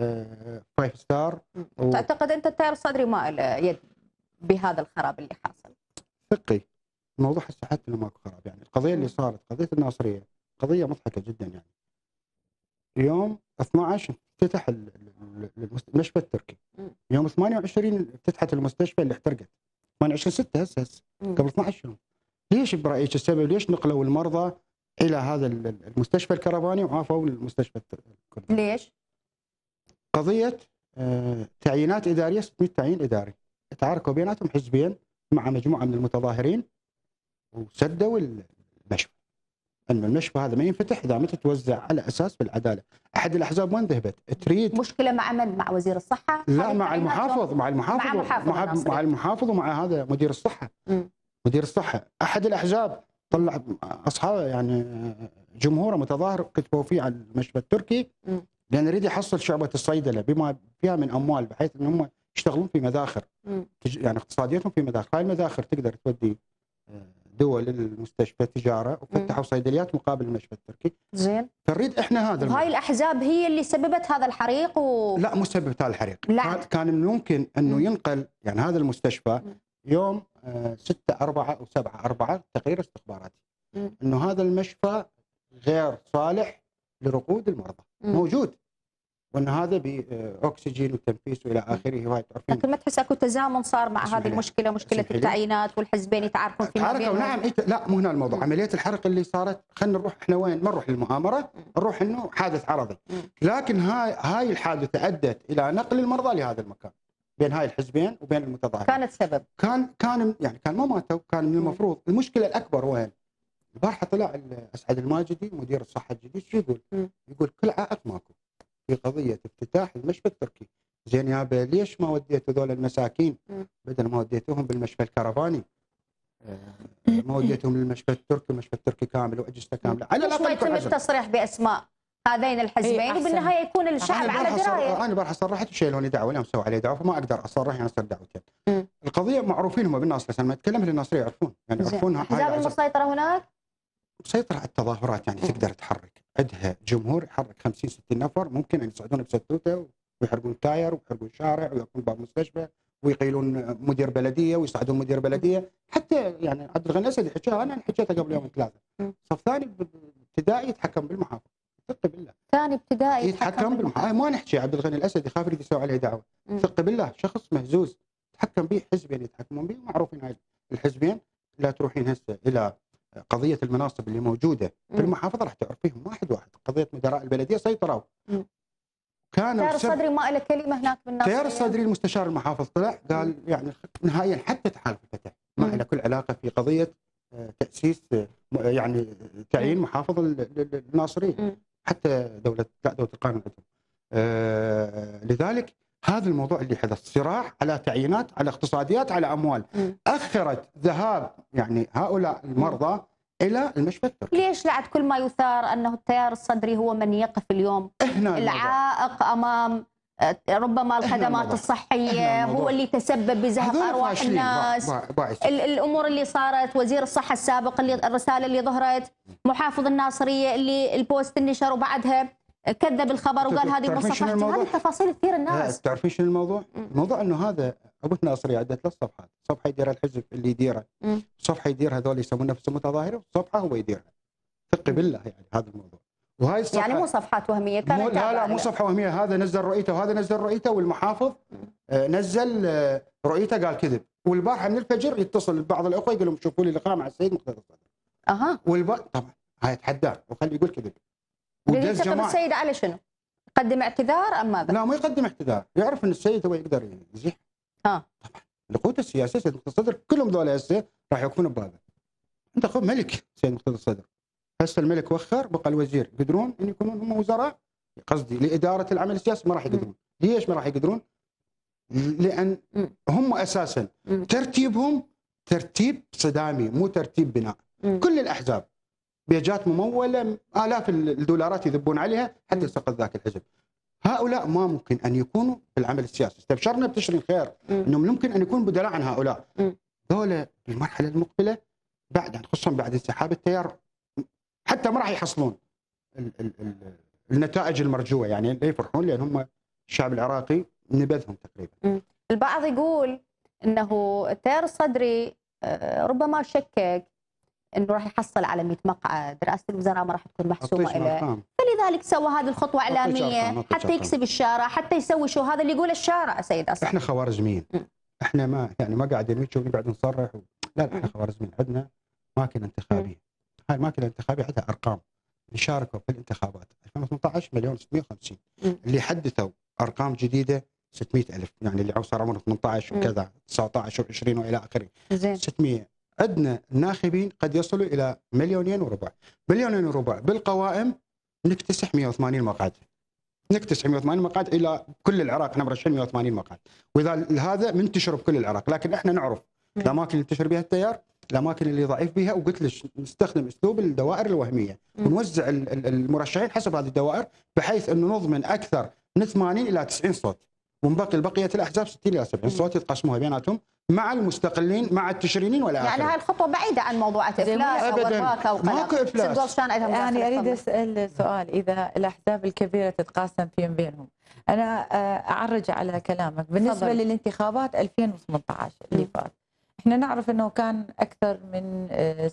5 ستار. تعتقد انت التيار الصدري ما له يد بهذا الخراب اللي حاصل؟ ثقي الموضوع هسه حتى لو ماكو خراب، يعني القضيه اللي صارت قضيه الناصريه قضيه مضحكه جدا. يعني يوم 12 افتتح المشفى التركي، يوم 28 افتتحت المستشفى اللي احترقت، 28/6 هسه قبل 12 يوم. ليش برايك السبب؟ ليش نقلوا المرضى الى هذا المستشفى الكرفاني وعافوا المستشفى الكردي؟ ليش؟ قضيه تعيينات اداريه، 600 تعيين اداري تعاركوا بيناتهم حزبين مع مجموعه من المتظاهرين وسدوا المشفى. انه المشفى هذا ما ينفتح اذا ما تتوزع على اساس بالعداله. احد الاحزاب وين ذهبت؟ تريد مشكله مع من؟ مع وزير الصحه؟ لا، مع المحافظ، مع المحافظ ومع هذا مدير الصحه. مدير الصحه احد الاحزاب طلع اصحاب يعني جمهوره متظاهر كتبوا فيه على المشفى التركي لان يريد يحصل شعبه الصيدله بما فيها من اموال، بحيث انهم يشتغلون في مذاخر، يعني اقتصاديتهم في مذاخر. هاي المذاخر تقدر تودي دول المستشفى تجاره، وفتحوا صيدليات مقابل المشفى التركي. زين. فنريد احنا هذا هاي الاحزاب هي اللي سببت هذا الحريق لا، مو سببت هذا الحريق. كان ممكن انه ينقل يعني هذا المستشفى يوم 6/4 أو 7/4 تقرير استخباراتي انه هذا المشفى غير صالح لرقود المرضى، موجود، وان هذا باكسجين وتنفيس والى اخره. وهي تعرفين، لكن ما تحس اكو تزامن صار مع هذه المشكله، مشكله التعيينات والحزبين يتعاركون فيما بينهم؟ نعم. لا، مو هنا الموضوع. عمليه الحرق اللي صارت، خلينا نروح احنا وين؟ ما نروح للمؤامره، نروح انه حادث عرضي. لكن هاي الحادثه ادت الى نقل المرضى لهذا المكان بين هاي الحزبين وبين المتظاهرين. كانت سبب. كان ما ماتوا، كان من المفروض. المشكله الاكبر وين؟ البارحه طلع اسعد الماجدي مدير الصحه الجديد، شو يقول؟ يقول كل عائق ماكو في قضيه افتتاح المشفى التركي. زين يابا، ليش ما وديتوا ذول المساكين بدل ما وديتوهم بالمشفى الكرفاني؟ ما وديتهم للمشفى التركي، المشفى التركي كامل واجهزته كامله. على ليش ما يتم التصريح باسماء هذين الحزبين وبالنهايه يكون الشعب على درايه؟ انا بارحه صرحت وشيلوني دعوه، اليوم سووا علي دعوه، فما اقدر اصرح، يعني اصير دعوتين. القضيه معروفين هم بالناصريه، لما اتكلم الناصريه يعرفون، يعني يعرفونها. الاحزاب المسيطره هناك مسيطره على التظاهرات، يعني تقدر تحرك، عندها جمهور يحرك 50-60 نفر، ممكن ان يصعدون بستوته ويحرقون تاير ويحرقون شارع ويقفون باب مستشفى ويقيلون مدير بلديه ويصعدون مدير بلديه. حتى يعني عبد الغني الاسدي حكاها، انا حكيتها قبل يومين 3. صف ثاني ابتدائي يتحكم بالمحافظ، ثق بالله. ثاني ابتدائي يتحكم بالمحافظ. ما نحكي عبد الغني الاسدي خاف يريد يسوي عليه دعوه، ثق بالله، شخص مهزوز تحكم به حزبين يتحكمون به، معروفين هاي الحزبين. لا تروحين هسه الى قضيه المناصب اللي موجوده في المحافظه راح تعرفيهم واحد واحد. قضيه مدراء البلديه سيطروا. كان التيار الصدري ما له كلمه هناك بالناصريه. التيار الصدري المستشار المحافظ طلع قال يعني نهائيا حتى تحالف الفتح ما له كل علاقه في قضيه تاسيس يعني تعيين محافظ الناصريه، حتى دوله القانون عندهم. لذلك هذا الموضوع اللي حدث صراع على تعيينات، على اقتصاديات، على اموال، اخرت ذهاب يعني هؤلاء المرضى الى المشفى التركي. ليش بعد كل ما يثار انه التيار الصدري هو من يقف اليوم العائق امام ربما الخدمات الصحيه، هو اللي تسبب بزهق ارواح الناس؟ الامور اللي صارت، وزير الصحه السابق اللي الرساله اللي ظهرت، محافظ الناصريه اللي البوست النشر وبعدها كذب الخبر وقال هذه مصفحتي. هذه التفاصيل تثير الناس. تعرفين شنو الموضوع؟ الموضوع انه هذا ابو الناصريه عدت 3 صفحات، صفحه يديرها الحزب اللي يديره، صفحه يديرها هذول يسمون نفسهم متظاهرين، وصفحه هو يديرها. ثقي بالله يعني هذا الموضوع. وهاي الصفحه يعني مو صفحات وهميه كانت لا مو صفحه وهميه. هذا نزل رؤيته وهذا نزل رؤيته، والمحافظ نزل رؤيته قال كذب. والبارحه من الفجر يتصل بعض الاخوه يقول لهم شوفوا لي لقاء مع السيد مقتدى الصدر. طبعا هاي يتحداه وخليه يقول كذب. ودز جماعه السيد على شنو؟ قدم اعتذار ام ماذا؟ لا، ما يقدم اعتذار، يعرف ان السيد هو يقدر يزيح. اه القوة السياسية سيد مقتدى الصدر كلهم ذولا هسه راح يوقفون ببابه. انت خذ ملك سيد مقتدى الصدر، هسه الملك وخر، بقى الوزير يقدرون ان يكونون هم وزراء، قصدي لاداره العمل السياسي ما راح يقدرون. ليش ما راح يقدرون؟ لان هم اساسا ترتيبهم ترتيب صدامي مو ترتيب بناء. كل الاحزاب بيجات مموله الاف الدولارات يذبون عليها حتى يسقط ذاك الحزب. هؤلاء ما ممكن ان يكونوا في العمل السياسي، استبشرنا بتشرين خير انهم يمكن ان يكون بدلاء عن هؤلاء. ذولا بالمرحله المقبله بعد يعني خصوصا بعد انسحاب التيار حتى ما راح يحصلون النتائج المرجوه، يعني لا يفرحون لان هم الشعب العراقي نبذهم تقريبا. البعض يقول انه التيار الصدري ربما شكك انه راح يحصل على 100 مقعد، رئاسه الوزراء ما راح تكون محسومه له، فلذلك سوى هذه الخطوه اعلاميه حتى يكسب الشارع، حتى يسوي شو هذا اللي يقوله الشارع سيد اسد. احنا خوارزميين، احنا ما يعني ما قاعدين نشوف بعد نصرح لا احنا خوارزميين، عندنا ماكينه انتخابيه. هاي الماكينه الانتخابيه عندها ارقام اللي شاركوا في الانتخابات 2018 مليون 650 اللي حدثوا ارقام جديده 600,000 يعني اللي صار عمره 18 وكذا 19 و20 والى اخره. زين 600. عندنا الناخبين قد يصلوا الى 2.25 مليون. 1.25 مليون بالقوائم نكتسح 180 مقعد. نكتسح 180 مقعد الى كل العراق، احنا مرشحين 180 مقعد، واذا هذا منتشر بكل العراق، لكن احنا نعرف الاماكن اللي ينتشر بها التيار، الاماكن اللي ضعيف بها، وقلت لك نستخدم اسلوب الدوائر الوهميه ونوزع المرشحين حسب هذه الدوائر بحيث انه نضمن اكثر من 80 الى 90 صوت، ونبقي بقيه الاحزاب 60 الى 70 صوت يتقسموها بيناتهم مع المستقلين مع التشرينين ولا يعني هاي الخطوه بعيده عن موضوع افلاس او ارباك او ماكو افلاس. يعني اريد اسال سؤال، اذا الاحزاب الكبيره تتقاسم فيما بينهم، انا اعرج على كلامك بالنسبه فضل. للانتخابات 2018 اللي فات، احنا نعرف انه كان اكثر من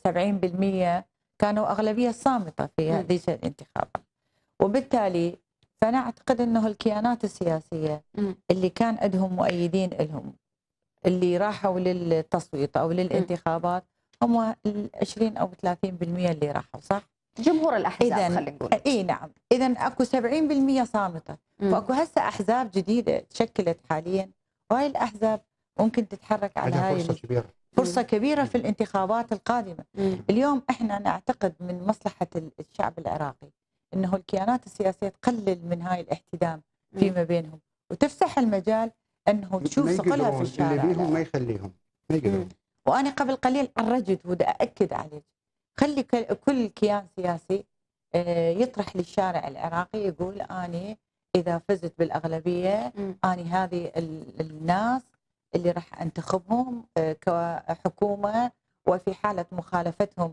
70% كانوا اغلبيه صامته في هذه الانتخابات، وبالتالي فانا اعتقد انه الكيانات السياسيه اللي كان عندهم مؤيدين لهم اللي راحوا للتصويت او للانتخابات هم 20 او 30% اللي راحوا، صح؟ جمهور الاحزاب خلينا نقول. اي نعم، اذا اكو 70% صامته، فاكو هسه احزاب جديده تشكلت حاليا، وهي الاحزاب ممكن تتحرك على هاي فرصه كبيره في الانتخابات القادمه. اليوم احنا نعتقد من مصلحه الشعب العراقي انه الكيانات السياسيه تقلل من هاي الاحتدام فيما بينهم وتفسح المجال انه تشوف ثقلها في الشارع. اللي بيهم ما يخليهم ما يقدرون. وانا قبل قليل عرجت ودا اكد عليك، خلي كل كيان سياسي يطرح للشارع العراقي يقول اني اذا فزت بالاغلبيه اني هذه الناس اللي راح انتخبهم كحكومه، وفي حاله مخالفتهم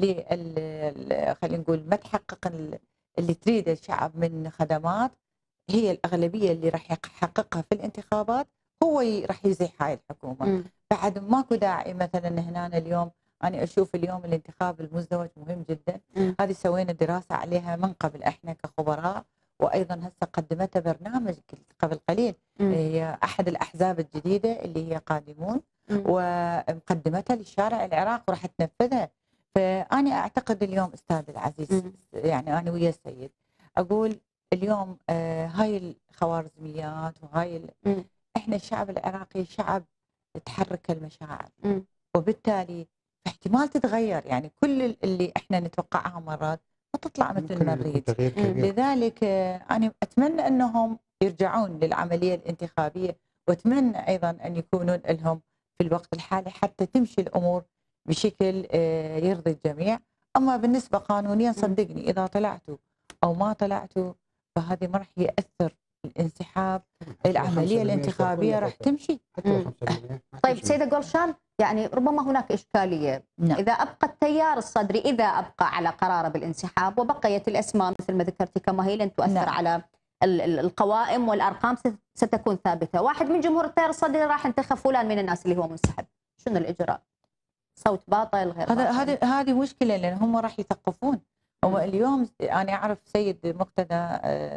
خلينا نقول ما تحقق اللي تريده الشعب من خدمات، هي الأغلبية اللي راح يحققها في الانتخابات هو راح يزيح هاي الحكومة. بعد ماكو داعي مثلا هنا اليوم أنا أشوف اليوم الانتخاب المزدوج مهم جدا. هذه سوينا دراسة عليها من قبل احنا كخبراء، وأيضا هسه قدمتها برنامج قبل قليل هي أحد الأحزاب الجديدة اللي هي قادمون، ومقدمتها للشارع العراق وراح تنفذها. فأنا أعتقد اليوم أستاذ العزيز يعني أنا ويا السيد أقول اليوم هاي الخوارزميات وهاي احنا الشعب العراقي شعب تحرك المشاعر، وبالتالي احتمال تتغير، يعني كل اللي احنا نتوقعها مرات ما تطلع مثل ما نريد. لذلك انا اتمنى انهم يرجعون للعمليه الانتخابيه، واتمنى ايضا ان يكونون لهم في الوقت الحالي حتى تمشي الامور بشكل يرضي الجميع. اما بالنسبه قانونيا صدقني اذا طلعتوا او ما طلعتوا فهذه ما راح ياثر الانسحاب، العمليه الانتخابيه راح تمشي. طيب سيده جولشان، يعني ربما هناك اشكاليه. نعم. اذا ابقى التيار الصدري اذا ابقى على قراره بالانسحاب وبقيت الاسماء مثل ما ذكرتي كما هي لن تؤثر نعم. على القوائم والارقام ستكون ثابته، واحد من جمهور التيار الصدري راح ينتخب فلان من الناس اللي هو منسحب، شنو الاجراء؟ صوت باطل غير باطل؟ هذه مشكله، لان هم راح يثقفون. هو اليوم انا اعرف سيد مقتدى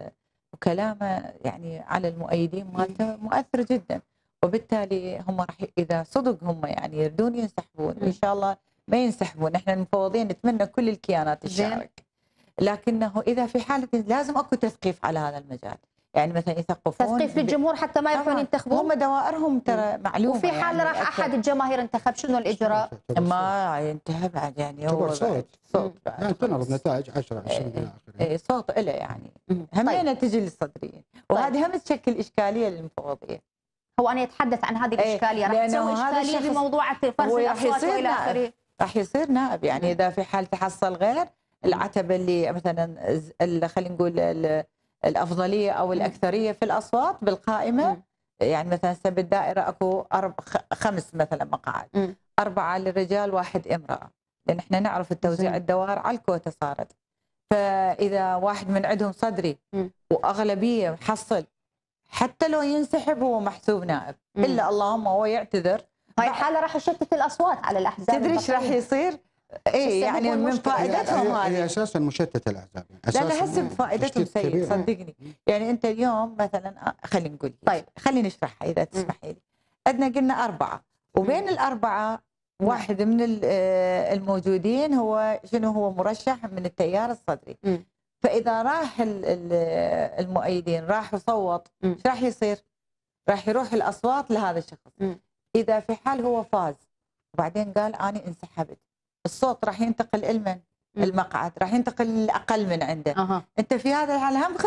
وكلامه يعني على المؤيدين مالته مؤثر جدا، وبالتالي هم راح اذا صدق هم يعني يردون ينسحبون، ان شاء الله ما ينسحبون، احنا المفوضين نتمنى كل الكيانات تشارك. لكنه اذا في حاله لازم اكو تثقيف على هذا المجال، يعني مثلا يثقفون تثقيف للجمهور حتى ما يروحون ينتخبون. هم دوائرهم ترى معلومه. وفي حال يعني راح احد الجماهير انتخب شنو الاجراء؟ ما ينتهى بعد، يعني هو صوت يعني تنعرض نتائج 10 20 الى اخره. صوت له يعني همينه تجي للصدريين، وهذه هم تشكل اشكاليه للمفوضيه. هو انا يتحدث عن هذه الاشكاليه، راح تسوي اشكاليه بموضوع فرز الاصوات والى اخره. راح يصير نائب، يعني اذا في حال تحصل غير العتبه اللي مثلا خلينا نقول الافضليه او الاكثريه في الاصوات بالقائمه، يعني مثلا بالدائره اكو 5 مثلا مقاعد، 4 للرجال 1 امراه، لان احنا نعرف التوزيع الدوائر على الكوتا صارت. فاذا واحد من عندهم صدري واغلبيه محصل، حتى لو ينسحب هو محسوب نائب، الا اللهم هو يعتذر. هاي الحاله راح تشتت الاصوات على الاحزاب. تدري ايش راح يصير؟ اي يعني من فائدتهم هي اساسا مشتته الاحزاب. لا لا هسه فائدتهم سيء صدقني. يعني انت اليوم مثلا خلينا نقول، طيب خليني اشرحها اذا تسمحي لي. عندنا قلنا 4 وبين ال4 واحد من الموجودين هو شنو؟ هو مرشح من التيار الصدري. فاذا راح المؤيدين راح يصوت، ايش راح يصير؟ راح يروح الاصوات لهذا الشخص. اذا في حال هو فاز وبعدين قال انا انسحبت، الصوت راح ينتقل لمن؟ المقعد راح ينتقل للاقل من عنده. انت في هذا الحال هم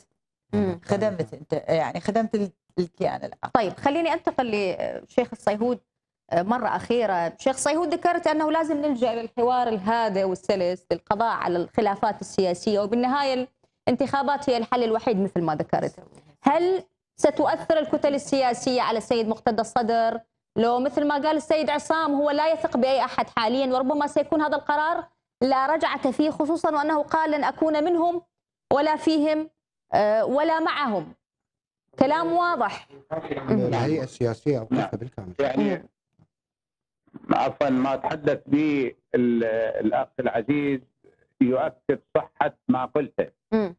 خدمت انت، يعني خدمت الكيان الاخر. طيب خليني انتقل لشيخ الصيهود مره اخيره. شيخ الصيهود ذكرت انه لازم نلجا للحوار الهادئ والسلس للقضاء على الخلافات السياسيه، وبالنهايه الانتخابات هي الحل الوحيد مثل ما ذكرت. هل ستؤثر الكتل السياسيه على السيد مقتدى الصدر؟ لو مثل ما قال السيد عصام هو لا يثق بأي أحد حاليا، وربما سيكون هذا القرار لا رجعة فيه، خصوصا وأنه قال لن أكون منهم ولا فيهم ولا معهم. كلام واضح. الهيئة السياسية أوقفها بالكامل. يعني عفوا ما تحدث به الأخ العزيز يؤكد صحة ما قلته، أنه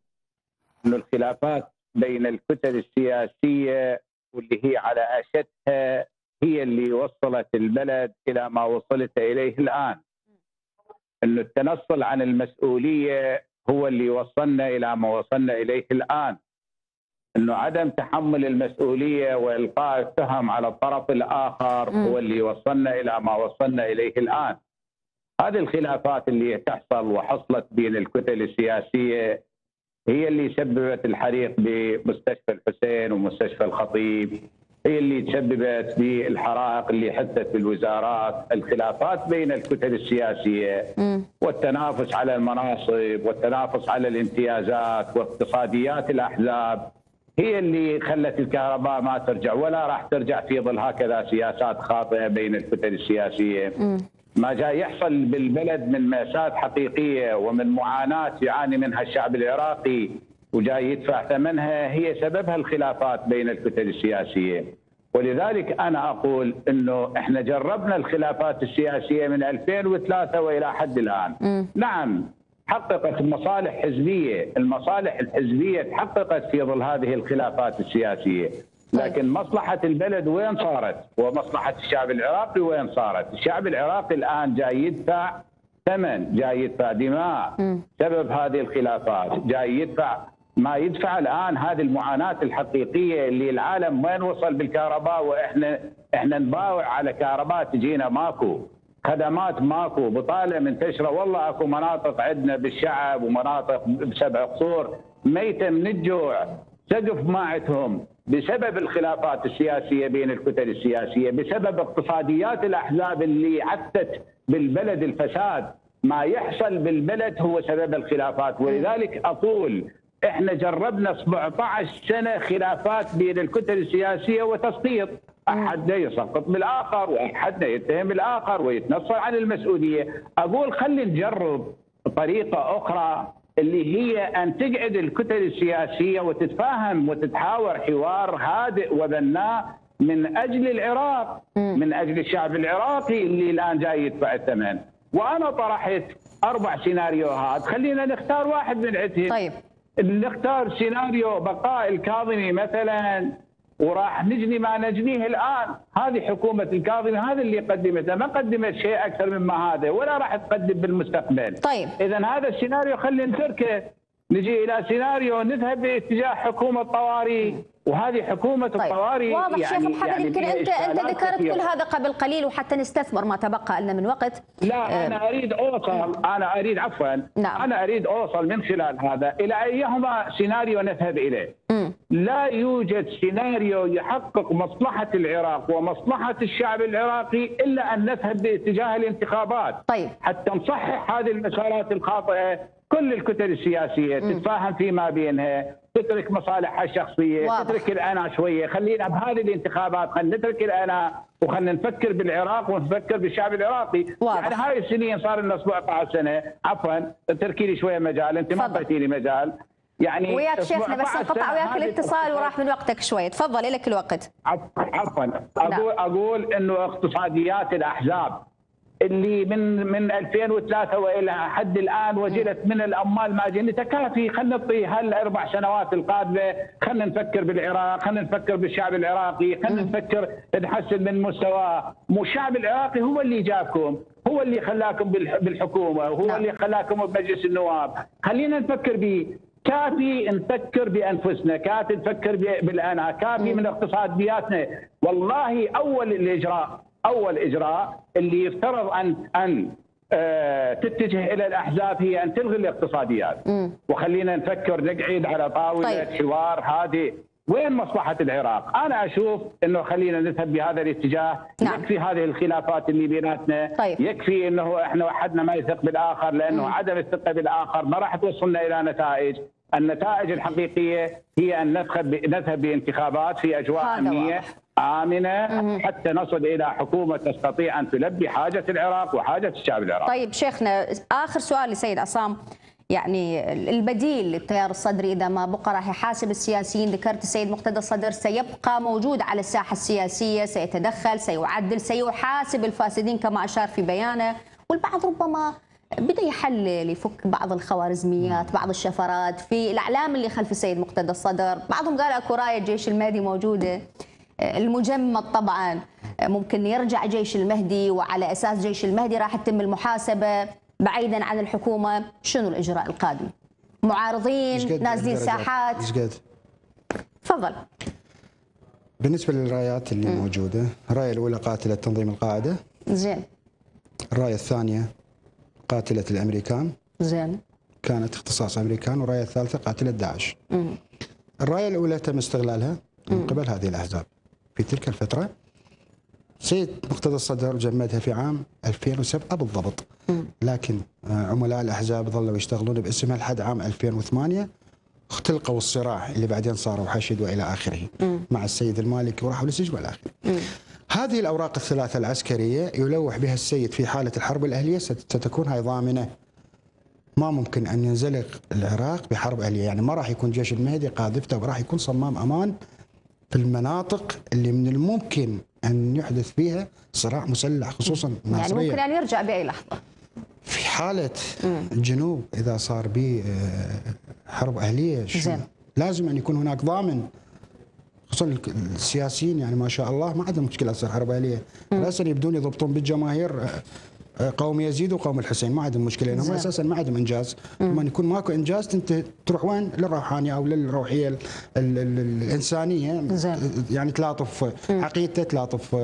الخلافات بين الكتل السياسية واللي هي على أشدها هي اللي وصلت البلد إلى ما وصلت إليه الآن. أنه التنصل عن المسؤولية هو اللي وصلنا إلى ما وصلنا إليه الآن. أنه عدم تحمل المسؤولية وإلقاء التهم على الطرف الآخر هو اللي وصلنا إلى ما وصلنا إليه الآن. هذه الخلافات اللي تحصل وحصلت بين الكتل السياسية هي اللي سببت الحريق بمستشفى الحسين ومستشفى الخطيب، هي اللي تسببت بالحرائق اللي حدثت بالوزارات. الخلافات بين الكتل السياسية والتنافس على المناصب والتنافس على الامتيازات واقتصاديات الأحزاب هي اللي خلت الكهرباء ما ترجع، ولا راح ترجع في ظل هكذا سياسات خاطئة بين الكتل السياسية. ما جاي يحصل بالبلد من مأساة حقيقية ومن معاناة يعاني منها الشعب العراقي وجاي يدفع ثمنها، هي سببها الخلافات بين الكتل السياسية. ولذلك أنا أقول أنه إحنا جربنا الخلافات السياسية من 2003 وإلى حد الآن. نعم حققت مصالح حزبية، المصالح الحزبية تحققت في ظل هذه الخلافات السياسية، لكن مصلحة البلد وين صارت؟ ومصلحة الشعب العراقي وين صارت؟ الشعب العراقي الآن جاي يدفع ثمن، جاي يدفع دماء سبب هذه الخلافات، جاي يدفع ما يدفع الآن هذه المعاناة الحقيقية اللي العالم وين وصل بالكهرباء، وإحنا نباوع على كهرباء تجينا ماكو، خدمات ماكو، بطالة منتشرة. والله اكو مناطق عندنا بالشعب ومناطق بسبع قصور ميتة من الجوع، سقف ما عندهم بسبب الخلافات السياسية بين الكتل السياسية، بسبب اقتصاديات الأحزاب اللي عثت بالبلد الفساد. ما يحصل بالبلد هو سبب الخلافات. ولذلك أقول احنا جربنا 17 سنة خلافات بين الكتل السياسية وتسقيط، أحدنا يسقط بالآخر وأحدنا يتهم الآخر ويتنصل عن المسؤولية. أقول خلي نجرب طريقة أخرى اللي هي أن تقعد الكتل السياسية وتتفاهم وتتحاور حوار هادئ وبناء من أجل العراق، من أجل الشعب العراقي اللي الآن جاي يدفع الثمن. وأنا طرحت 4 سيناريوهات، خلينا نختار واحد من عندهم. طيب نختار سيناريو بقاء الكاظمي مثلا وراح نجني ما نجنيه الان. هذه حكومه الكاظمي، هذا اللي قدمته، ما قدمت شيء اكثر مما هذا ولا راح تقدم بالمستقبل. طيب اذا هذا السيناريو خلينا نتركه، نجي الى سيناريو نذهب باتجاه حكومه طوارئ، وهذه حكومه الطوارئ واضح شيخ محمد. يمكن انت ذكرت كثيرة. كل هذا قبل قليل، وحتى نستثمر ما تبقى لنا من وقت. لا انا اريد اوصل، انا اريد اوصل من خلال هذا الى ايهما سيناريو نذهب اليه. لا يوجد سيناريو يحقق مصلحه العراق ومصلحه الشعب العراقي الا ان نذهب باتجاه الانتخابات. طيب حتى نصحح هذه المسارات الخاطئه. كل الكتل السياسيه تتفاهم فيما بينها، تترك مصالحها الشخصيه، واضح. تترك الانا شويه، خلينا بهذه الانتخابات خلينا نترك الانا وخلينا نفكر بالعراق ونفكر بالشعب العراقي. واضح. يعني هاي السنين صار لنا 17 سنه، عفوا تركي لي شويه مجال، انت ما اعطيتي لي مجال. يعني وياك شيخنا بس انقطع وياك الاتصال وراح من وقتك شوي، تفضل لك الوقت. عفوا اقول انه اقتصاديات الاحزاب اللي من 2003 والى حد الان وجلت من الاموال ما جني تكافي. خلينا نعطي هالاربع سنوات القادمه، خلينا نفكر بالعراق، خلينا نفكر بالشعب العراقي، خلينا نفكر نحسن من مستواه. مو الشعب العراقي هو اللي جابكم، هو اللي خلاكم بالحكومه، وهو اللي خلاكم بمجلس النواب. خلينا نفكر به. كافي نفكر بانفسنا، كافي نفكر بالانا، كافي من اقتصادياتنا. والله اول اجراء اللي يفترض ان تتجه الى الاحزاب هي ان تلغي الاقتصاديات. وخلينا نفكر نقعد على طاوله حوار هذه. وين مصلحه العراق؟ انا اشوف انه خلينا نذهب بهذا الاتجاه. نعم. يكفي هذه الخلافات اللي بيناتنا. طيب. يكفي انه احنا وحدنا ما يثق بالاخر، لانه عدم الثقه بالاخر ما راح توصلنا الى نتائج. النتائج الحقيقيه هي ان نذهب بانتخابات في اجواء امنيه آمنة حتى نصل إلى حكومة تستطيع أن تلبي حاجة العراق وحاجة الشعب العراقي. طيب شيخنا، آخر سؤال لسيد عصام، يعني البديل للتيار الصدري إذا ما بقى راح يحاسب السياسيين. ذكرت السيد مقتدى الصدر سيبقى موجود على الساحة السياسية، سيتدخل، سيعدل، سيحاسب الفاسدين كما أشار في بيانه. والبعض ربما بدأ يحلل، يفك بعض الخوارزميات، بعض الشفرات في الأعلام اللي خلف السيد مقتدى الصدر. بعضهم قال أكو راية جيش المهدي موجودة، المجمد طبعا ممكن يرجع جيش المهدي، وعلى أساس جيش المهدي راح تتم المحاسبة بعيدا عن الحكومة. شنو الإجراء القادم؟ معارضين نازلين ساحات. تفضل. بالنسبة للرايات اللي موجودة، الراية الأولى قاتلة تنظيم القاعدة. زين. الراية الثانية قاتلة الأمريكان. زين. كانت اختصاص أمريكان. والراية الثالثة قاتلة داعش. الراية الأولى تم استغلالها من قبل هذه الأحزاب في تلك الفترة. سيد مقتدى الصدر جمدها في عام 2007 بالضبط، لكن عملاء الأحزاب ظلوا يشتغلون باسمها لحد عام 2008. اختلقوا الصراع اللي بعدين صاروا حشد والى اخره مع السيد المالكي وراحوا للسجن والى اخره. هذه الاوراق الثلاثه العسكريه يلوح بها السيد في حاله الحرب الاهليه ستكون هاي ضامنه. ما ممكن ان ينزلق العراق بحرب اهليه، يعني ما راح يكون جيش المهدي قاذفته، وراح يكون صمام امان في المناطق اللي من الممكن ان يحدث فيها صراع مسلح، خصوصا يعني ممكن ان يرجع باي لحظه. في حاله الجنوب اذا صار به حرب اهليه لازم ان يكون هناك ضامن، خصوصا السياسيين يعني ما شاء الله ما عندهم مشكله تصير حرب اهليه، اساسا يبدون يضبطون بالجماهير قوم يزيد وقوم الحسين، ما عندهم مشكله، لانهم اساسا ما عندهم انجاز. لما يكون ماكو انجاز انت تروح وين؟ للروحانيه او للروحيه الانسانيه، يعني تلاطف عقيدته، تلاطف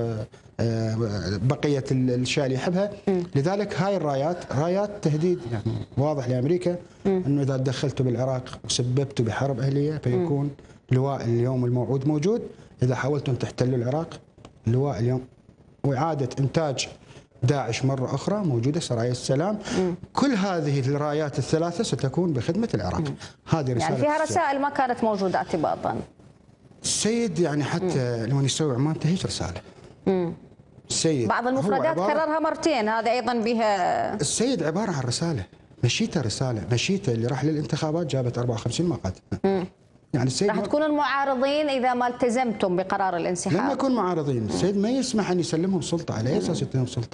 بقيه الاشياء اللي يحبها. لذلك هاي الرايات رايات تهديد، يعني واضح لامريكا انه اذا تدخلتوا بالعراق وسببتوا بحرب اهليه فيكون لواء اليوم الموعود موجود. اذا حاولتم تحتلوا العراق لواء اليوم واعاده انتاج داعش مرة أخرى موجودة، سرايا السلام. كل هذه الرايات الثلاثة ستكون بخدمة العراق. هذه رسالة، يعني فيها رسائل ما كانت موجودة اعتباطا. السيد يعني حتى لما يسوي عمان تهيج رسالة. السيد بعض المفردات كررها مرتين، هذا أيضا بها. السيد عبارة عن رسالة، مشيته رسالة، مشيته اللي راح للانتخابات جابت 54 مقعد. يعني السيد راح تكونوا المعارضين إذا ما التزمتم بقرار الانسحاب. لما يكون معارضين السيد ما يسمح أن يسلمهم سلطة. على أي أساس يتهم سلطة؟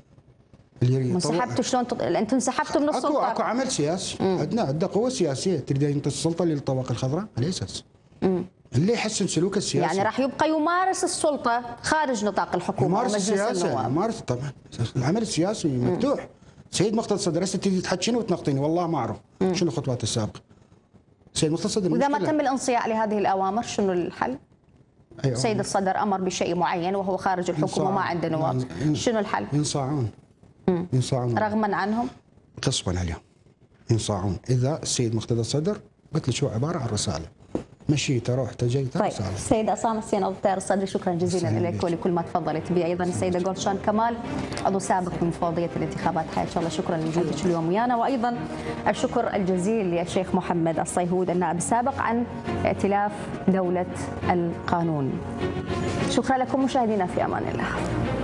انسحبتوا شلون؟ انتم انسحبتوا من السلطه؟ اكو عمل سياسي، عندنا قوه سياسيه تريد ان السلطه للطبقه الخضراء. على اساس اللي يحسن سلوكه السياسي. يعني راح يبقى يمارس السلطه خارج نطاق الحكومه يمارس ومجلس السياسه، النواب. يمارس طبعا العمل السياسي مفتوح. سيد مقتدى الصدر هسه تجي تحكيني وتنقطيني والله ما اعرف شنو الخطوات السابقه. سيد مقتدى الصدر واذا ما تم الانصياع لهذه الاوامر شنو الحل؟ أيوة. سيد الصدر امر بشيء معين وهو خارج الحكومه ما عنده نواب، شنو الحل؟ ينصاعون. ينصاعون رغما عنهم؟ غصبا عليهم ينصاعون. اذا السيد مقتدى الصدر قلت له شو عباره عن رساله مشيت رحت جيت طيب رساله. السيدة أسامة السين أبو طاهر الصدري شكرا جزيلا لك ولكل ما تفضلت به. أيضا السيدة جولشان كمال عضو سابق بمفوضية الانتخابات حياة الله، شكرا لوجودك اليوم ويانا. وأيضا الشكر الجزيل للشيخ محمد الصيهود النائب السابق عن ائتلاف دولة القانون. شكرا لكم مشاهدينا، في أمان الله.